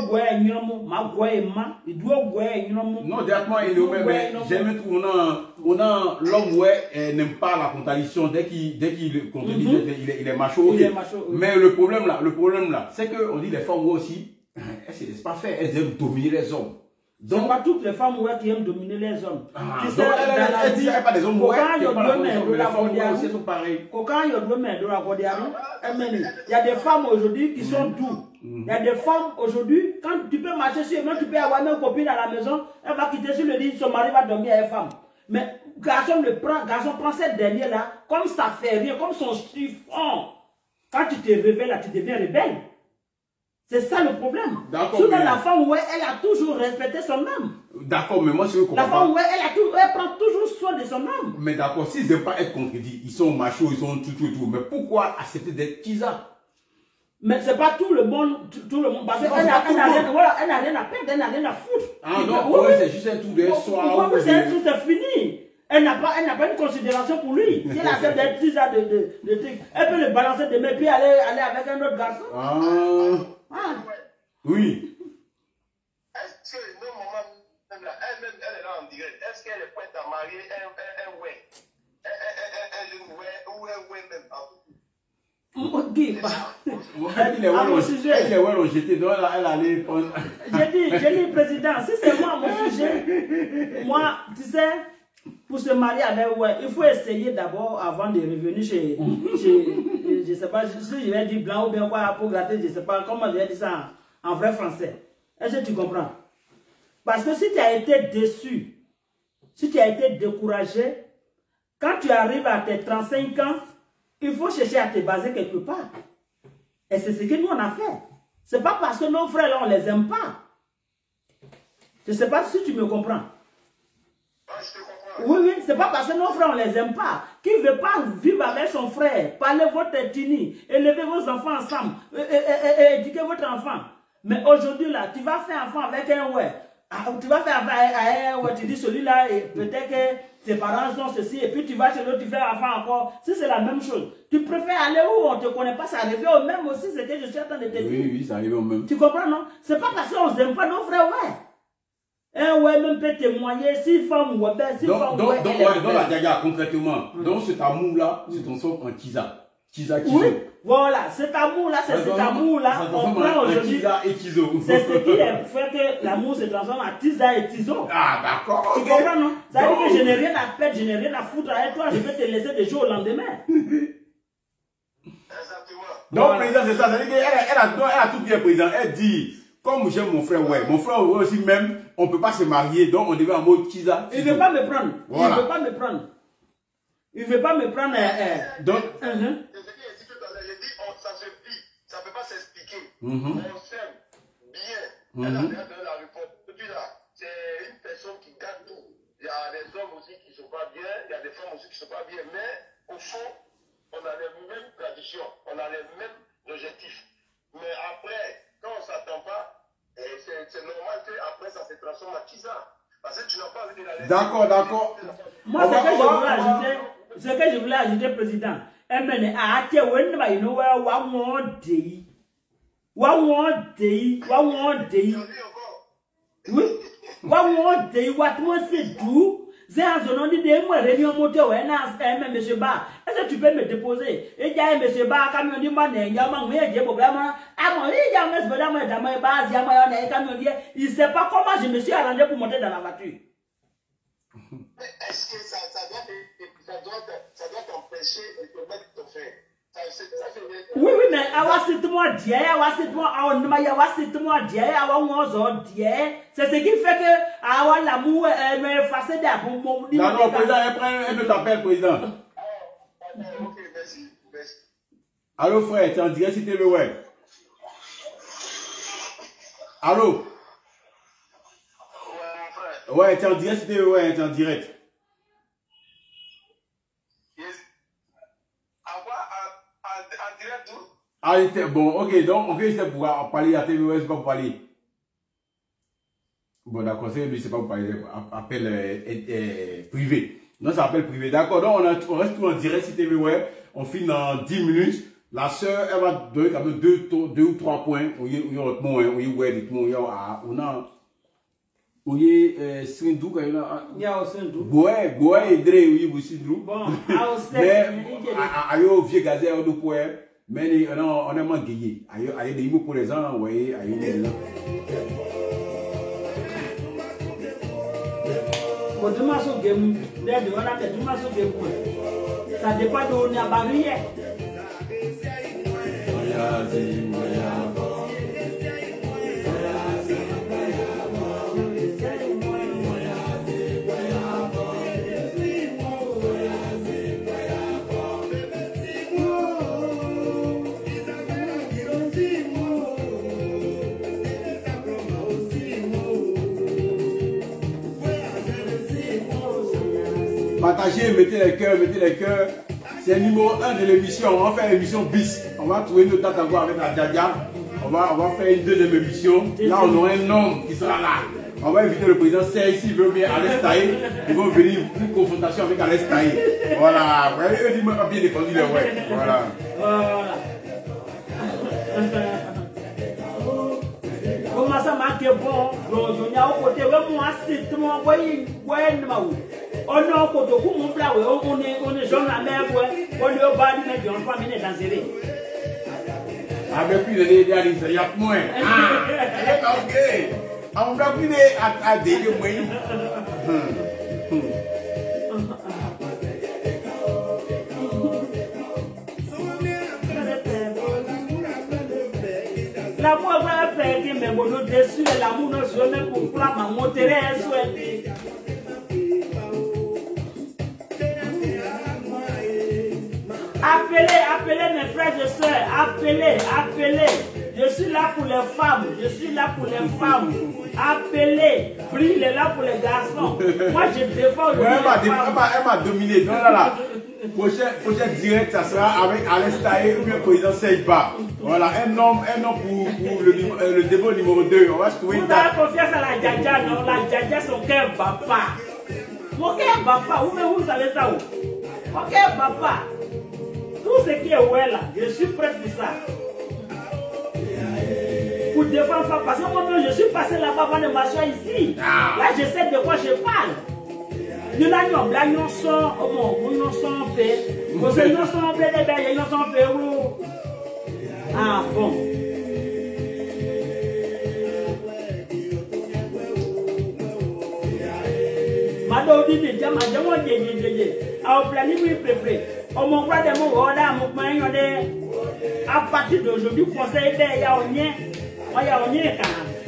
directement, j'aime tout. On a l'homme, ouais, n'aime pas la contradiction. Dès qu'il contredit, il est macho. Okay. Mais le problème là, c'est qu'on dit les femmes aussi, c'est pas fait, elles aiment dominer les hommes. Donc, pas toutes les femmes ouais, qui aiment dominer les hommes. Tu sais, elle dit, il n'y a pas des hommes ouais, qui aiment pas les femmes, les femmes aussi sont pareilles. Il y a des femmes aujourd'hui qui sont doux. Il y a des femmes aujourd'hui, quand tu peux marcher sur eux, tu peux avoir une copine à la maison, elle va quitter sur le lit, son mari va dormir avec une femme. Mais garçon prend cette dernière là, comme ça fait rien, comme son chiffon. Quand tu te réveilles là, tu deviens rebelle. C'est ça le problème. Souvent, la femme, ouais, elle a toujours respecté son homme. D'accord, mais moi, je veux comprendre. La femme, ouais, elle prend toujours soin de son homme. Mais d'accord, s'ils n'aiment pas être contredits, ils sont machos, ils sont tout. Mais pourquoi accepter d'être tisa? Mais c'est pas tout le monde, parce qu'elle n'a rien à perdre, elle n'a rien à foutre. Ah non, ouais, c'est juste un tour de soir. C'est un truc, c'est fini. Elle n'a pas une considération pour lui. Si elle accepte d'être tisa de trucs, elle peut le balancer de mes pieds, aller avec un autre garçon. Oui. Est-ce que nos mamans, même là, elle est là en direct. Est-ce qu'elle est prête à marier un ouais? Un ouais ou un ouais même en tout? Elle est ouais, on jeté, donc elle allait prendre. J'ai dit, président, si c'est moi mon sujet, moi, tu sais, pour se marier avec ouais, il faut essayer d'abord avant de revenir chez je sais pas, si je vais dire blanc ou bien quoi pour gratter, je sais pas comment je vais dire ça en vrai français. Est-ce que tu comprends? Parce que si tu as été déçu, si tu as été découragé, quand tu arrives à tes 35 ans, il faut chercher à te baser quelque part. Et c'est ce que nous on a fait. C'est pas parce que nos frères là on les aime pas. Je sais pas si tu me comprends. Oui, c'est pas parce que nos frères on les aime pas. Qui ne veut pas vivre avec son frère, parler votre ethnie, élever vos enfants ensemble, éduquer votre enfant. Mais aujourd'hui là, tu vas faire enfant avec un ouais. Tu vas faire enfant avec un ouais, tu dis celui-là, peut-être que ses parents sont ceci, et puis tu vas chez l'autre, tu fais enfant encore. Si c'est la même chose, tu préfères aller où on ne te connaît pas, ça arrive au même aussi, c'est que je suis en train de te dire. Oui, ça arrive au même. Tu comprends, non? C'est pas parce qu'on n'aime pas nos frères, ouais. Un ouais même peut témoigner si femme ou ben si femme donc la diaga concrètement, donc cet amour là se transforme en tisa. Tisa kizo. Oui, voilà, cet amour là, c'est cet amour là, on prend aujourd'hui. C'est ce qui fait que l'amour se transforme en tisa et tiso. Ah d'accord. Tu comprends, non? Ça veut dire que je n'ai rien à perdre, je n'ai rien à foutre avec toi, je vais te laisser des jours au lendemain. Exactement. Donc président c'est ça, ça veut dire qu'elle a tout bien président, elle dit. Comme j'aime mon frère, ouais. Mon frère aussi même, on ne peut pas se marier, donc on devait en mode tisa. Il ne veut pas me prendre. Voilà. Il ne veut pas me prendre. Il ne veut pas me prendre. Donc, c'est ce qu'il a dit tout à l'heure. J'ai dit, ça se vit, ça ne peut pas s'expliquer. On s'aime bien. Elle a donné la réponse. Depuis là, c'est une personne qui garde tout. Il y a des hommes aussi qui ne sont pas bien, il y a des femmes aussi qui ne sont pas bien, mais au fond, c'est normal qu'après ça se transforme en Kiza. Parce que tu n'as pas envie de la laisser. D'accord, d'accord. Moi, ce que je voulais ajouter, président, oui, one day, what was it do? C'est un zone de moi, réunion moto, et monsieur Ba. Est-ce que tu peux me déposer? Et il y a monsieur Ba, camion du man, il y a un j'ai problème. Ah, mon il y a un monsieur Ba, il y a un camion, il ne sait pas comment je me suis arrangé pour monter dans la voiture. Mais est-ce que ça doit t'empêcher de te mettre ton frère? Oui, mais c'est ce qui fait que l'amour me fasse des bonbons. Non, non, président, un autre appel, président. Ok, merci. Allô, frère, tu es en direct sur TV, ouais. Allô? Ouais, mon frère. Ouais, tu es en direct sur TV, ouais, tu es en direct. Ah, bon, ok, donc, ok, c'est pour parler à TVOS, c'est pas pour parler. Bon, d'accord, c'est pas pour parler, appel privé. Non, c'est appel privé. D'accord, donc on reste tout en direct sur TVOS, on finit dans 10 minutes. La soeur, elle va donner quand même 2 ou 3 points. On y a autre mot, on y a on a Sindou, quand il y a Sindou. Goé et Dre, oui, vous Sindou. Bon, mais, ayo, vieux gazé, on nous mais on a manqué. Ayo, des mots pour les gens, oui, ayo, des gens. Bon, tu m'as sauvé, ça dépend de où on a barrière. Partagez, mettez les cœurs. C'est le numéro 1 de l'émission. On va faire l'émission bis. On va trouver notre date encore avec la Djadia. On va faire une deuxième émission. Là, on aura un homme qui sera là. On va inviter le président Serge, s'il veut bien, Alès Taï. Ils vont venir pour une confrontation avec Alès Taï. Voilà. Eux disent pas bien défendu les ouais. Voilà. Comment ça marque bon? On a au côté, moi, c'est moi, on est au côté, on est jeune à mer, on est au bas du mec, on ne peut pas mener dans les avec plus de l'idée, il y a moins. Ah, ok. On va plus à des moyens. L'amour va perdre, mais bon, nous dessus, l'amour ne se met pour flamme, monter et souhaiter. Appelez mes frères et sœurs, appelez. Je suis là pour les femmes, Appelez, Bril est là pour les garçons. Moi, je défends le elle m'a dominé. Non, là. Prochain direct, ça sera avec Alès Taï ou bien président Serge Ba. Voilà, un homme pour le débat numéro 2. On va se trouver une date. Vous avez confiance à la Djadia, non? La Djadia, son cœur va pas. Mon cœur va pas. Vous savez ça où? Mon cœur va pas. Tout ce qui est ouais là, je suis prêt pour ça. Pour défendre, parce que moi-même, je suis passé là-bas avant de m'asseoir ici. Là, je sais de quoi je parle. Nous n'avons pas de son, nous sommes paix. Nous sommes paix, nous sommes paix. Ah bon. Madame dit, à partir d'aujourd'hui, conseil il y a un lien. Moi, il y a un lien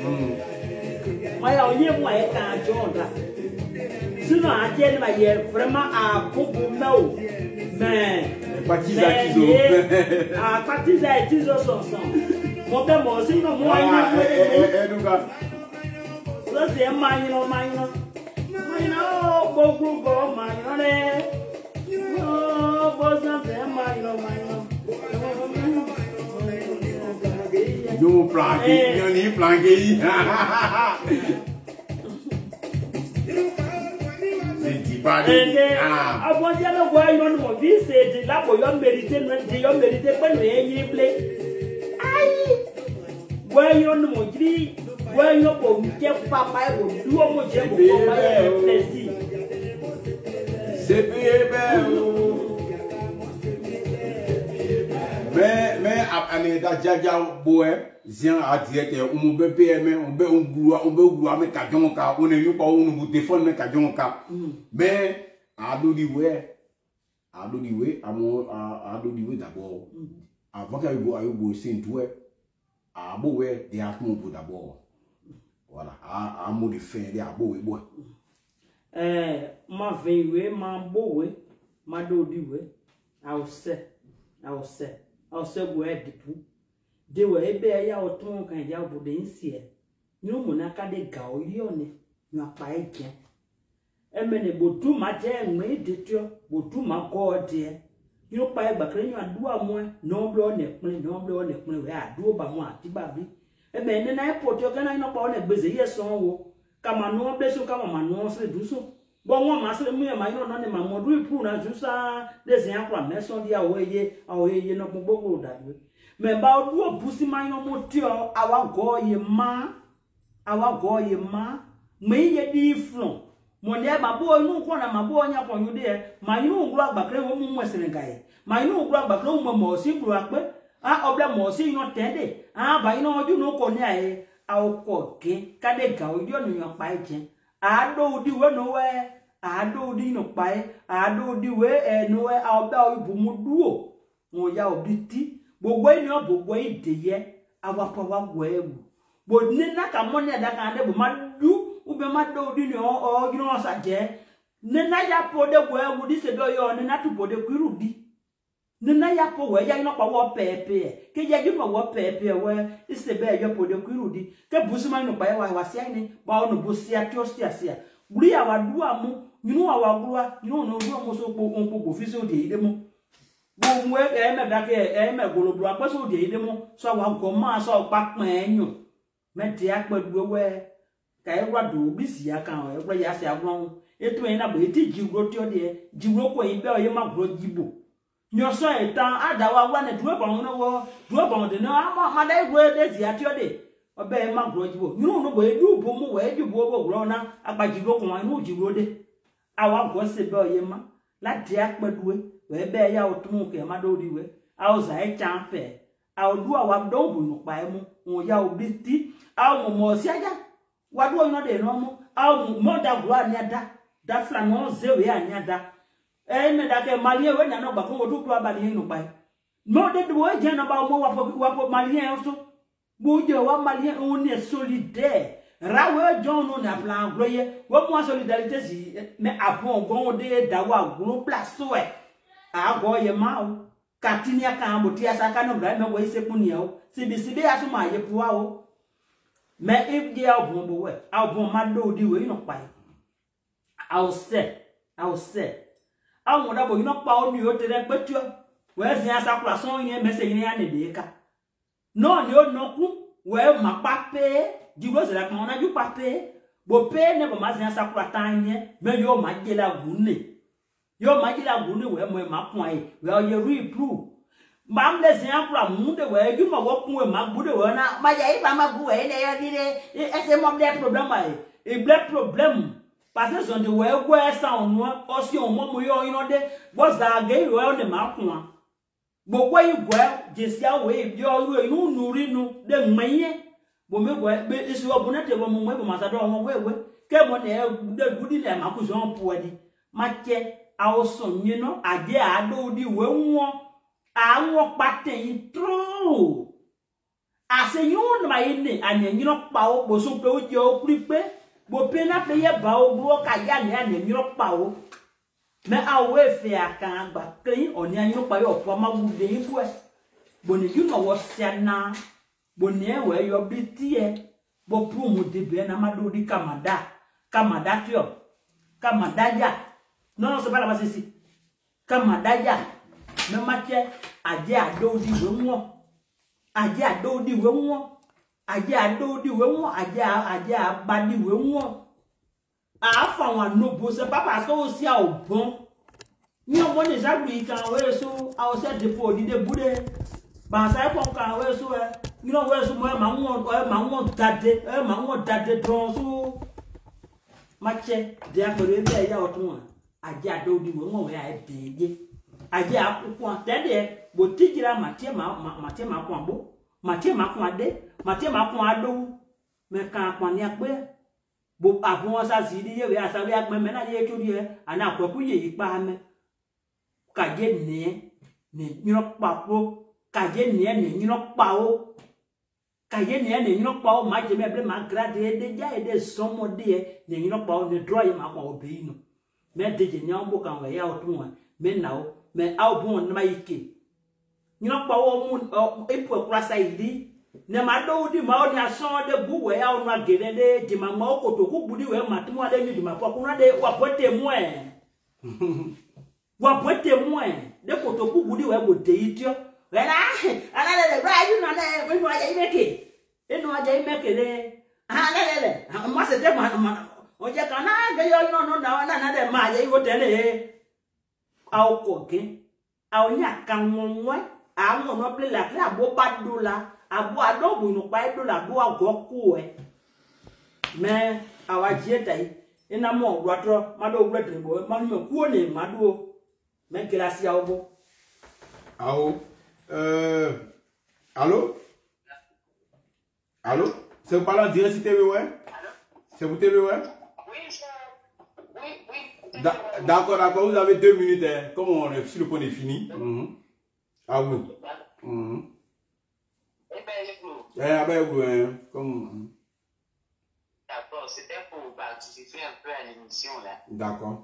quand sinon, il y a vraiment à beaucoup de mais à partir de mon père, moi aussi, moi, ça c'est un Yo planqué, yo ni planqué. C'est dit pas. Ah bon, il y a le voix, il y a mon vie, c'est là pour yon mériter, pas le yéblé. Aïe! Voyons mon vie, voyons pour me papa, pour nous, mon Dieu, pour me plaisir. C'est bien. Mais après Jaja boy zian a direct on be PM on be gloua me ka jonka on est pas on vous défendre me ka jonka mais ado di we d'abord avant que sin tout abo we de atmo pour d'abord voilà a mot de fin de abo we boy ma vewe ma bowe ma do di we I will say go ahead dipu de we ebe ya otun kan ya obodo nsie ni o monaka de ga ori one ni apa eje emene botu ma je enwe detio botu ma god de ni o pa egba kre ni adu amu no blo ne pin we adu ba mu ati ba bi ebe ni na airport o kana ino pa one gbeze yeso wo kama no blesu kama ma no se duso bon won ma se mu e ma ino no ne ma modu ipu na jusa desi akwa meso dia aweye no gbogbo dawe me ba odu obusi ma ino mo ti o awa go ye ma me ye di flon mo ne ba bo inu ko na ma bo nya ko yu de ma inu ugru agbakre wo mu senegal ma inu ugru agbakre wo mo si bru ape oble mo si ino tede ba ino oju no ko ni aye awko ke kade ga oju no yan pa eje ado di we no we ado di no pae ado di we no we awba ibu mu duo won ya obiti gbogbo ni o gbogbo ideye awapo wa gwo ewu bo ni na ka mo ni ada kan de bo ma du ube ma do di ni o gino sa je ni na ya po de gwo ewu di se do yo ni na tu po de kwiru di ni na ya po we ya ino pa wo pepe ke je ju pa wo pepe we ise be yo po de kwiru di ke busuma no pa wa sia ni ba ono busia sia buri awadu amu yinu awagua yinu no ru mo so po fi so de ide mo bo nwe me da ke me golobru apa so de ide mo so wa go ma so pa pon enyu me de apadu we ka e wa do bi si aka o e wa ya se agbon etu en na bo eti jigro ti o de jigro ko ibe o ye ma gro jibo nyo so etan adawa wa ne duwe bon no wo duwe bon de no ma dai gro de si ati o de obe ma gro jibo yinu no bo edu bo mo we jibo bo gro na apa jigro ko wa nu jigro de awa go se be oye ma la dia peduwe we be ya otun ke ma do diwe a o za e champe a odu awa do bu no pa emu won ya obiti a o mo si aja wa do no de no mo a o mo da gro ani ada da fla no ze we ani ada me da ke malie we na no gba ko odu to abali no pa no de do we je no ba mo wa po malie so bo je wa malie on est solidaire rawe jono na plan gloye wo mo solidarité si me apon gon de dawa gro place we a go ye ma o katini aka amoti asaka no bra me wo ise puni o sibi asuma ye puwa o me if dia obon bo we obon ma do di we no pa I will say awon da bo no pa o ni o tere petio we zin asakura son yin me se yin ya ne de ka no ni o no ku we ma pa pe Jibro se la kona ju pape bo pe ne bo mazin sakura tanye me yo majela gune we mo ma pon ai we o ye reprove mam le zin akura munde we ju mo wo kun we ma bude we na ma ya iba ma bu we ne yo dire ese mo de problem ai e ble problem parce que son de we go esa onu o si on mo yo ino de bo za ge we o ne ma kun gbogbo igwe jesia we bi o ru inu nuri nu de manye bo me go be isi obunete bo mo bo masado won wewe ke mo ne de gudi le makuzo on puadi make awoson yin no ade ado di we won awon paten tro asenyun ma yin anyin no pa o bo so pe o je o pripe bo pe na pe ye ba o bro ka ya ni anyin no pa o me awe fe akan gba kan oni anyin no pa yo po ma wu de yin bu e bo ni you know what na Bonnie we yo bitie bo prumu de be na mado di kamada tio kamadaja no se bala basisi kamadaja me mache aje ado di wonwo aje ado di we won aje ado di we won aje aba di we won a fa wan no bo se papa so o si a obon ni o mo ni sagbu ikan we so a o se depo di de bude ba sa ko kan we so you know we so mo ma won dade don so mache de akore be ya otun aje ado di we won we a de aje akoko tede bo tijira matie ma ko abo matie ma ko ade matie ma ko ado me kan pon ni ape bo abun sa si di ye we asa we agbe me na ye tori e ana akwaku ye ipa me kaje ni nyiro papo kaje ni nyiro pa o kaje ni nyiro pa o ma je me ble ma grade de ja e de somo de ni nyiro pa o ne draw ye ma ko obe ino me de je nyambo kan we ya otun me na o me album na mayike nyina pa wo mu epu akurasa idi ne ma do di ma o ni ason de bu we ya onu agede de di ma ma okotoku budi we matmu ade ni di ma pa kuna de wa pote mu de kotoku budi we go de itio we na ala le bra you na le we no aja imeke eno aja imeke le ala le ma se te ma o je kana ge yo no na de ma aja iwo tele au koke au nya kanwonwe awo no ple la kla bo padola abo adobu no pa dola bo agoku me awa jeta ina mo rotro mado gredrebo manu me kuo ne mado me gracia obo Allô allô allô c'est vous parlez en direct sur TV ouais c'est vous TV ouais oui d'accord vous avez 2 minutes hein. Comme on est sur le point de fini ah oui comme d'accord, c'était pour participer un peu à l'émission là. D'accord.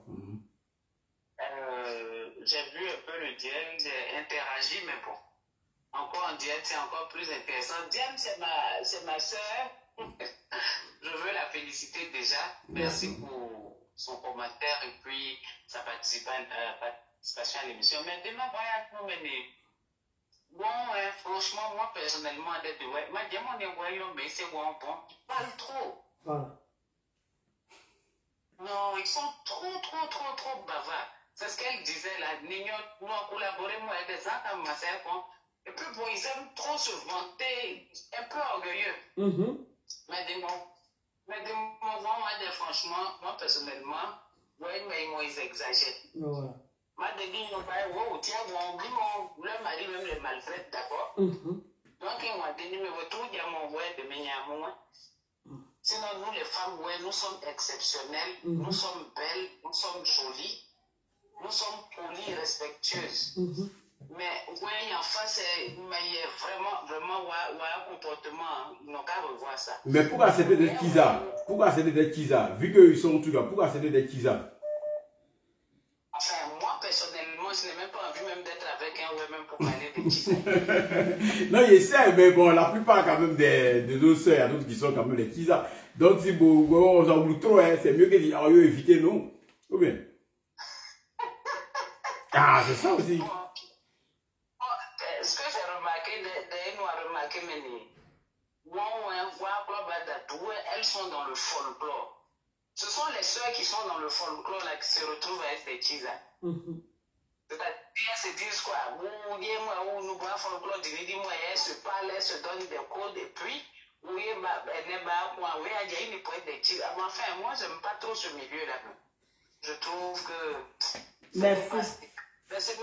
J'ai vu un peu le Diane, j'ai interagi, mais bon. Encore en Diane, c'est encore plus intéressant. Diane, c'est ma soeur. Je veux la féliciter déjà. Merci pour son commentaire et puis sa participation à l'émission. Mais demain, voilà, pour mener. Bon, franchement, moi personnellement, moi, mais c'est bon, ils parlent trop. Voilà. Non, ils sont trop bavards. C'est ce qu'elle disait là. Nous avons collaboré, moi, avec des gens et puis bon, ils aiment trop se vanter, un peu orgueilleux. Mais des moments, franchement, moi personnellement, ouais, mais ils exagèrent. Voilà. Moi, des gens tiens, bon, le mari même les maltraite, d'accord? Donc, ils m'ont dit, mais vous trouvez mon ouais de mes. Sinon, nous, les femmes, ouais, nous sommes exceptionnelles, nous sommes belles, nous sommes jolies, nous sommes polies, respectueuses. Mais, ouais, en face, mais vraiment, un comportement, ils n'ont qu'à revoir ça. Mais pourquoi c'était des Kiza? Pourquoi c'était des Kiza? Vu qu'ils sont tous là, pourquoi c'était des Kiza? Enfin, moi, personnellement, je n'ai même pas envie même d'être avec un ouais, même pour parler de Kiza. Non, je sais, mais bon, la plupart quand même des autres sœurs, il y a d'autres qui sont quand même des Kiza. Donc, si bon, on s'en voulait trop, hein, c'est mieux que éviter, non? Ou bien? Ah, c'est ça aussi. Ce que j'ai remarqué, elles sont dans le folklore. Ce sont les sœurs qui sont dans le folklore là, qui se retrouvent avec des Kiza. C'est-à-dire, elles se disent quoi? Nous voyons folklore, elles se parlent, elles se donnent des codes, et puis, enfin, moi, j'aime pas trop ce milieu-là. Je trouve que. Merci. Parce que,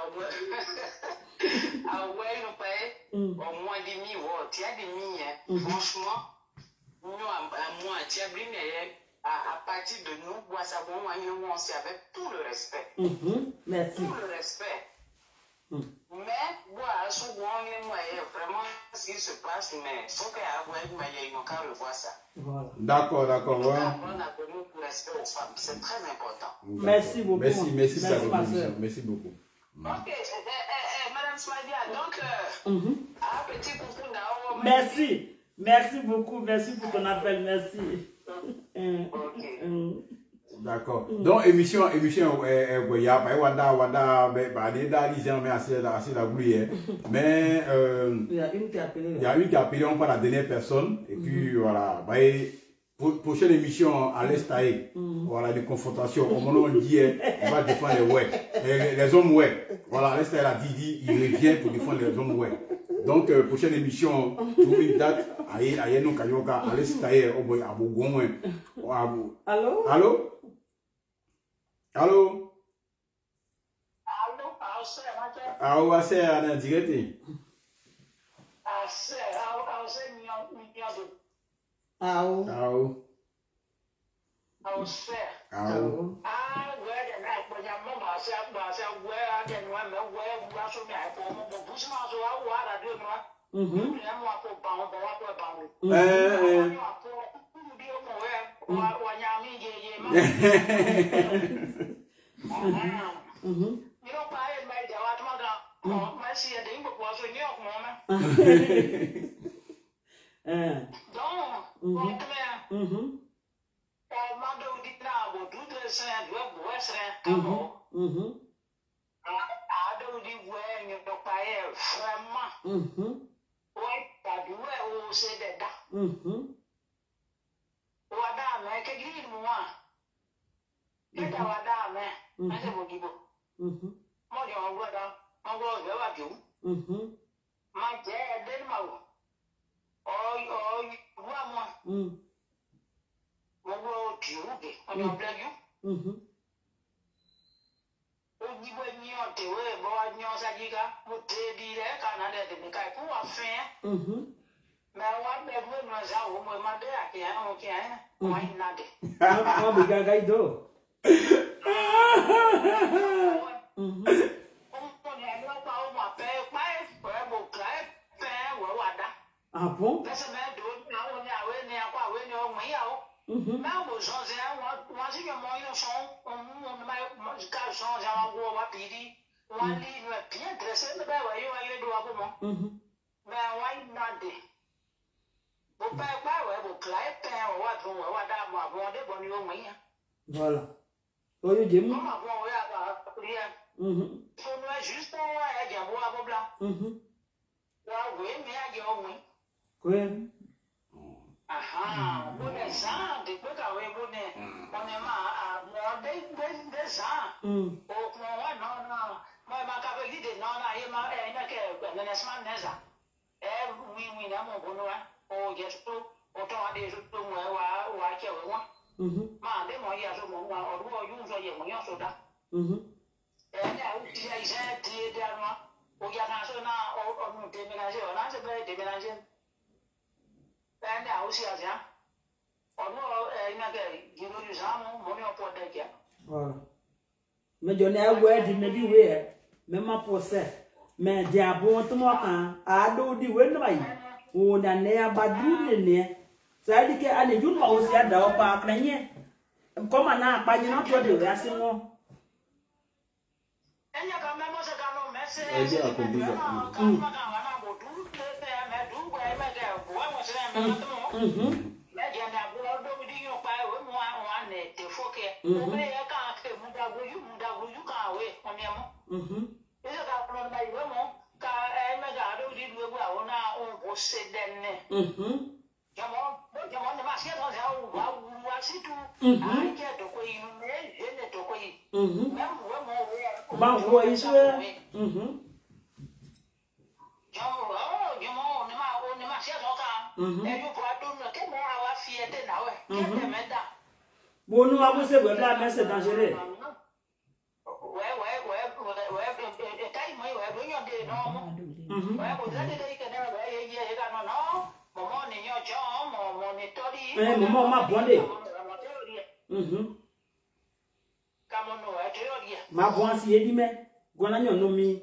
au moins des mi, tu as des mi, franchement, nous, à moi, tu as bien à partir de nous, on sait avec tout le respect. Merci. Tout le respect. Mais, vraiment, ce qui se passe, mais il faut qu'ils n'ont qu'à revoir ça. Voilà. D'accord, ouais. C'est très important. Merci beaucoup. Merci, ma soeur. Merci beaucoup. Ok, Madame Smadia, donc, un petit coucou. Merci beaucoup, merci pour ton appel, merci. Ok. D'accord. Donc émission il y a pas wanda des gens mais assez la bouille mais il y a une qui a appelé on pas la dernière personne et puis voilà prochaine émission à l'Estaï voilà des confrontations comme on dit on va défendre les hommes voilà à l'Estaï a dit il revient pour défendre les hommes donc prochaine émission pour une date aïe non kayoka à l'Estaï au boy abogon allô allô Allô, c'est à direct Ah bon? Voilà. Mais je n'ai pas dit mais du même pour ça mais diabo tout moi quand a do di we no yi o na ne abadu ne ça dit que ane jun ma aussi ada o pa krenye comme na pa ni na to de ya se mo enya ka me mo se ka no me se e dia ko bi Bon, nous avons ce là, mais c'est dangereux. Maman m'a bondé. Ma bonne si elle dit mais Guanagnon non mi.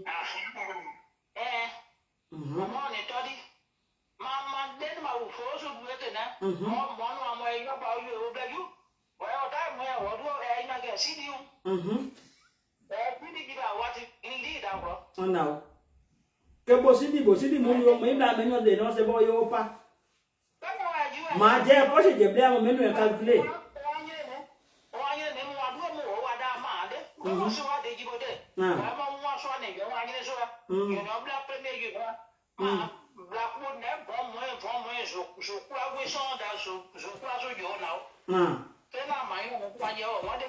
Maman ne todi. Maman den ma u fo so buete na. Mo no mo e yo ba yo ba yo. Wa ta mo e wo do e na ge si di u. Bi di ba wa ti ni da ko. On a. Que bosidi mo yo me bla me no de no se bo yo pa. Ma je po se je bla mo me no e calculer. Comment se voit des gibodés? Vraiment, moi, je suis un gars, il y a un premier gars. Blackwood, je crois que je crois que je now. C'est là, on va dire, on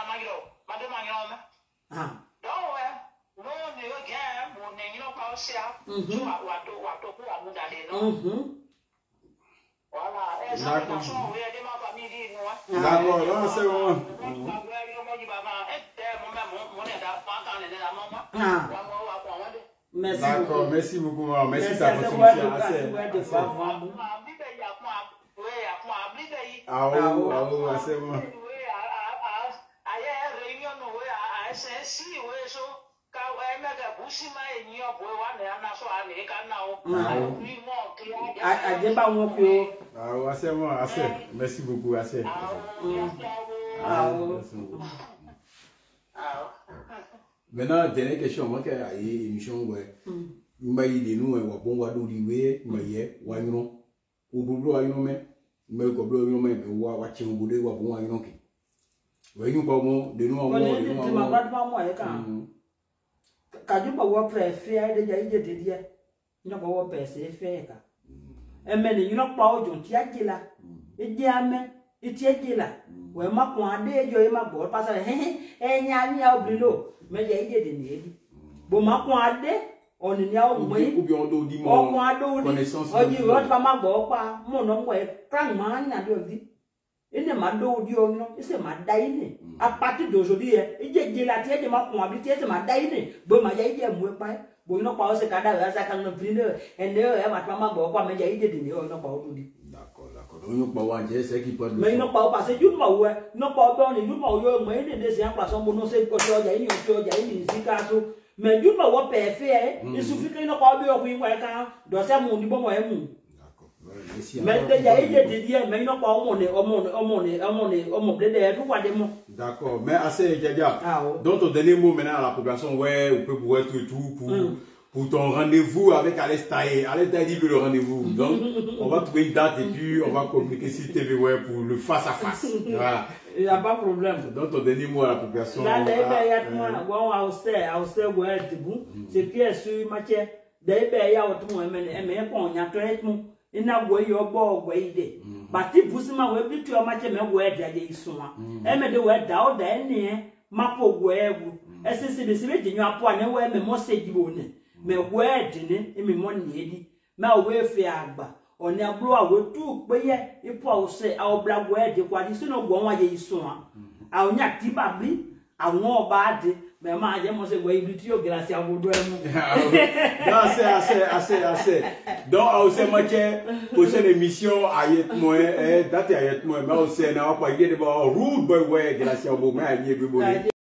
a donc, non, ne regarde, mon n'est pas aussi à voilà, d'accord, là, c'est bon. Merci. D'accord, merci beaucoup. Merci de ta contribution. C'est bon. C'est bon, assez. Merci beaucoup, assez. Maintenant, dernière question, moi qui ai une émission, nous avons dit nous, on va nous dire, nous avons ou boulot à nous, mais nous avons mais on va tirer un boulot, on va nous oui, nous avons de nous quand tu vas préférer de dire de dire, nous avons percé faire. Et mais nous n'avons pas aujourd'hui à qui là, et diamant, et tiens qui là, où est ma coin de yo et ma bolle, parce que eh, n'y a ni à brûlot, mais il y a idée de nid. Bon, ma coin de, on n'y a au moins, ou bien on doit dire connaissance. Oh, tu vois, pas ma bolle, pas mon nom, ouais, quand man n'a de dit. Il ne m'a dit, c'est ma daine. À partir d'aujourd'hui, il y a la tête de ma cohabité, c'est ma daine. Bon, ma yaï, moi, pas. Bon, non, pas ce cadavre, ça quand on prie, et ne, elle m'a pasบอกmais yaï, il n'a pas aujourd'hui. D'accord, d'accord. Donc, nous pas c'est qui peut. Mais il n'a pas passé du mal, ouais. Non, pas bon, il n'a pas eu, mais il est des impressions, bon, non, c'est quoi, il y a une zikazo. Mais du mal, on peut faire, il suffit qu'il n'a pas eu, oui, ouais, quand, dans ce monde, bon, ouais, mais il y a des dire mais non pas on d'accord mais assez Djadia donc ton dernier mot maintenant à la population ouais on peut pouvoir être tout pour ton rendez-vous avec Alestaï dit que le rendez-vous donc on va trouver une date et puis on va communiquer sur TV ouais pour le face à face voilà il n'y a pas de problème donc ton dernier mot à la population là c'est pièce sur matière d'ailleurs il y a autre mot mais on y a traitement ina go yo bo go ide bati busima we bitu o mache me go ede aye isua e me de we da o da ene mapo go egu esisi be sibe jinyu apo ane we me message bo ne me go ede ne e me mo ne edi ma we fe agba oni abro a we tu peye ipo o se a obla go ede kwa di sino go won aye isua a onya ti babli awon oba de mais ma je mo se go ibi ti o grâce à bodo emu assez donc aussi moi prochaine émission ayet moi date ayet moi mais aussi na wa pa ide ba root boy ouais grâce à bodo mais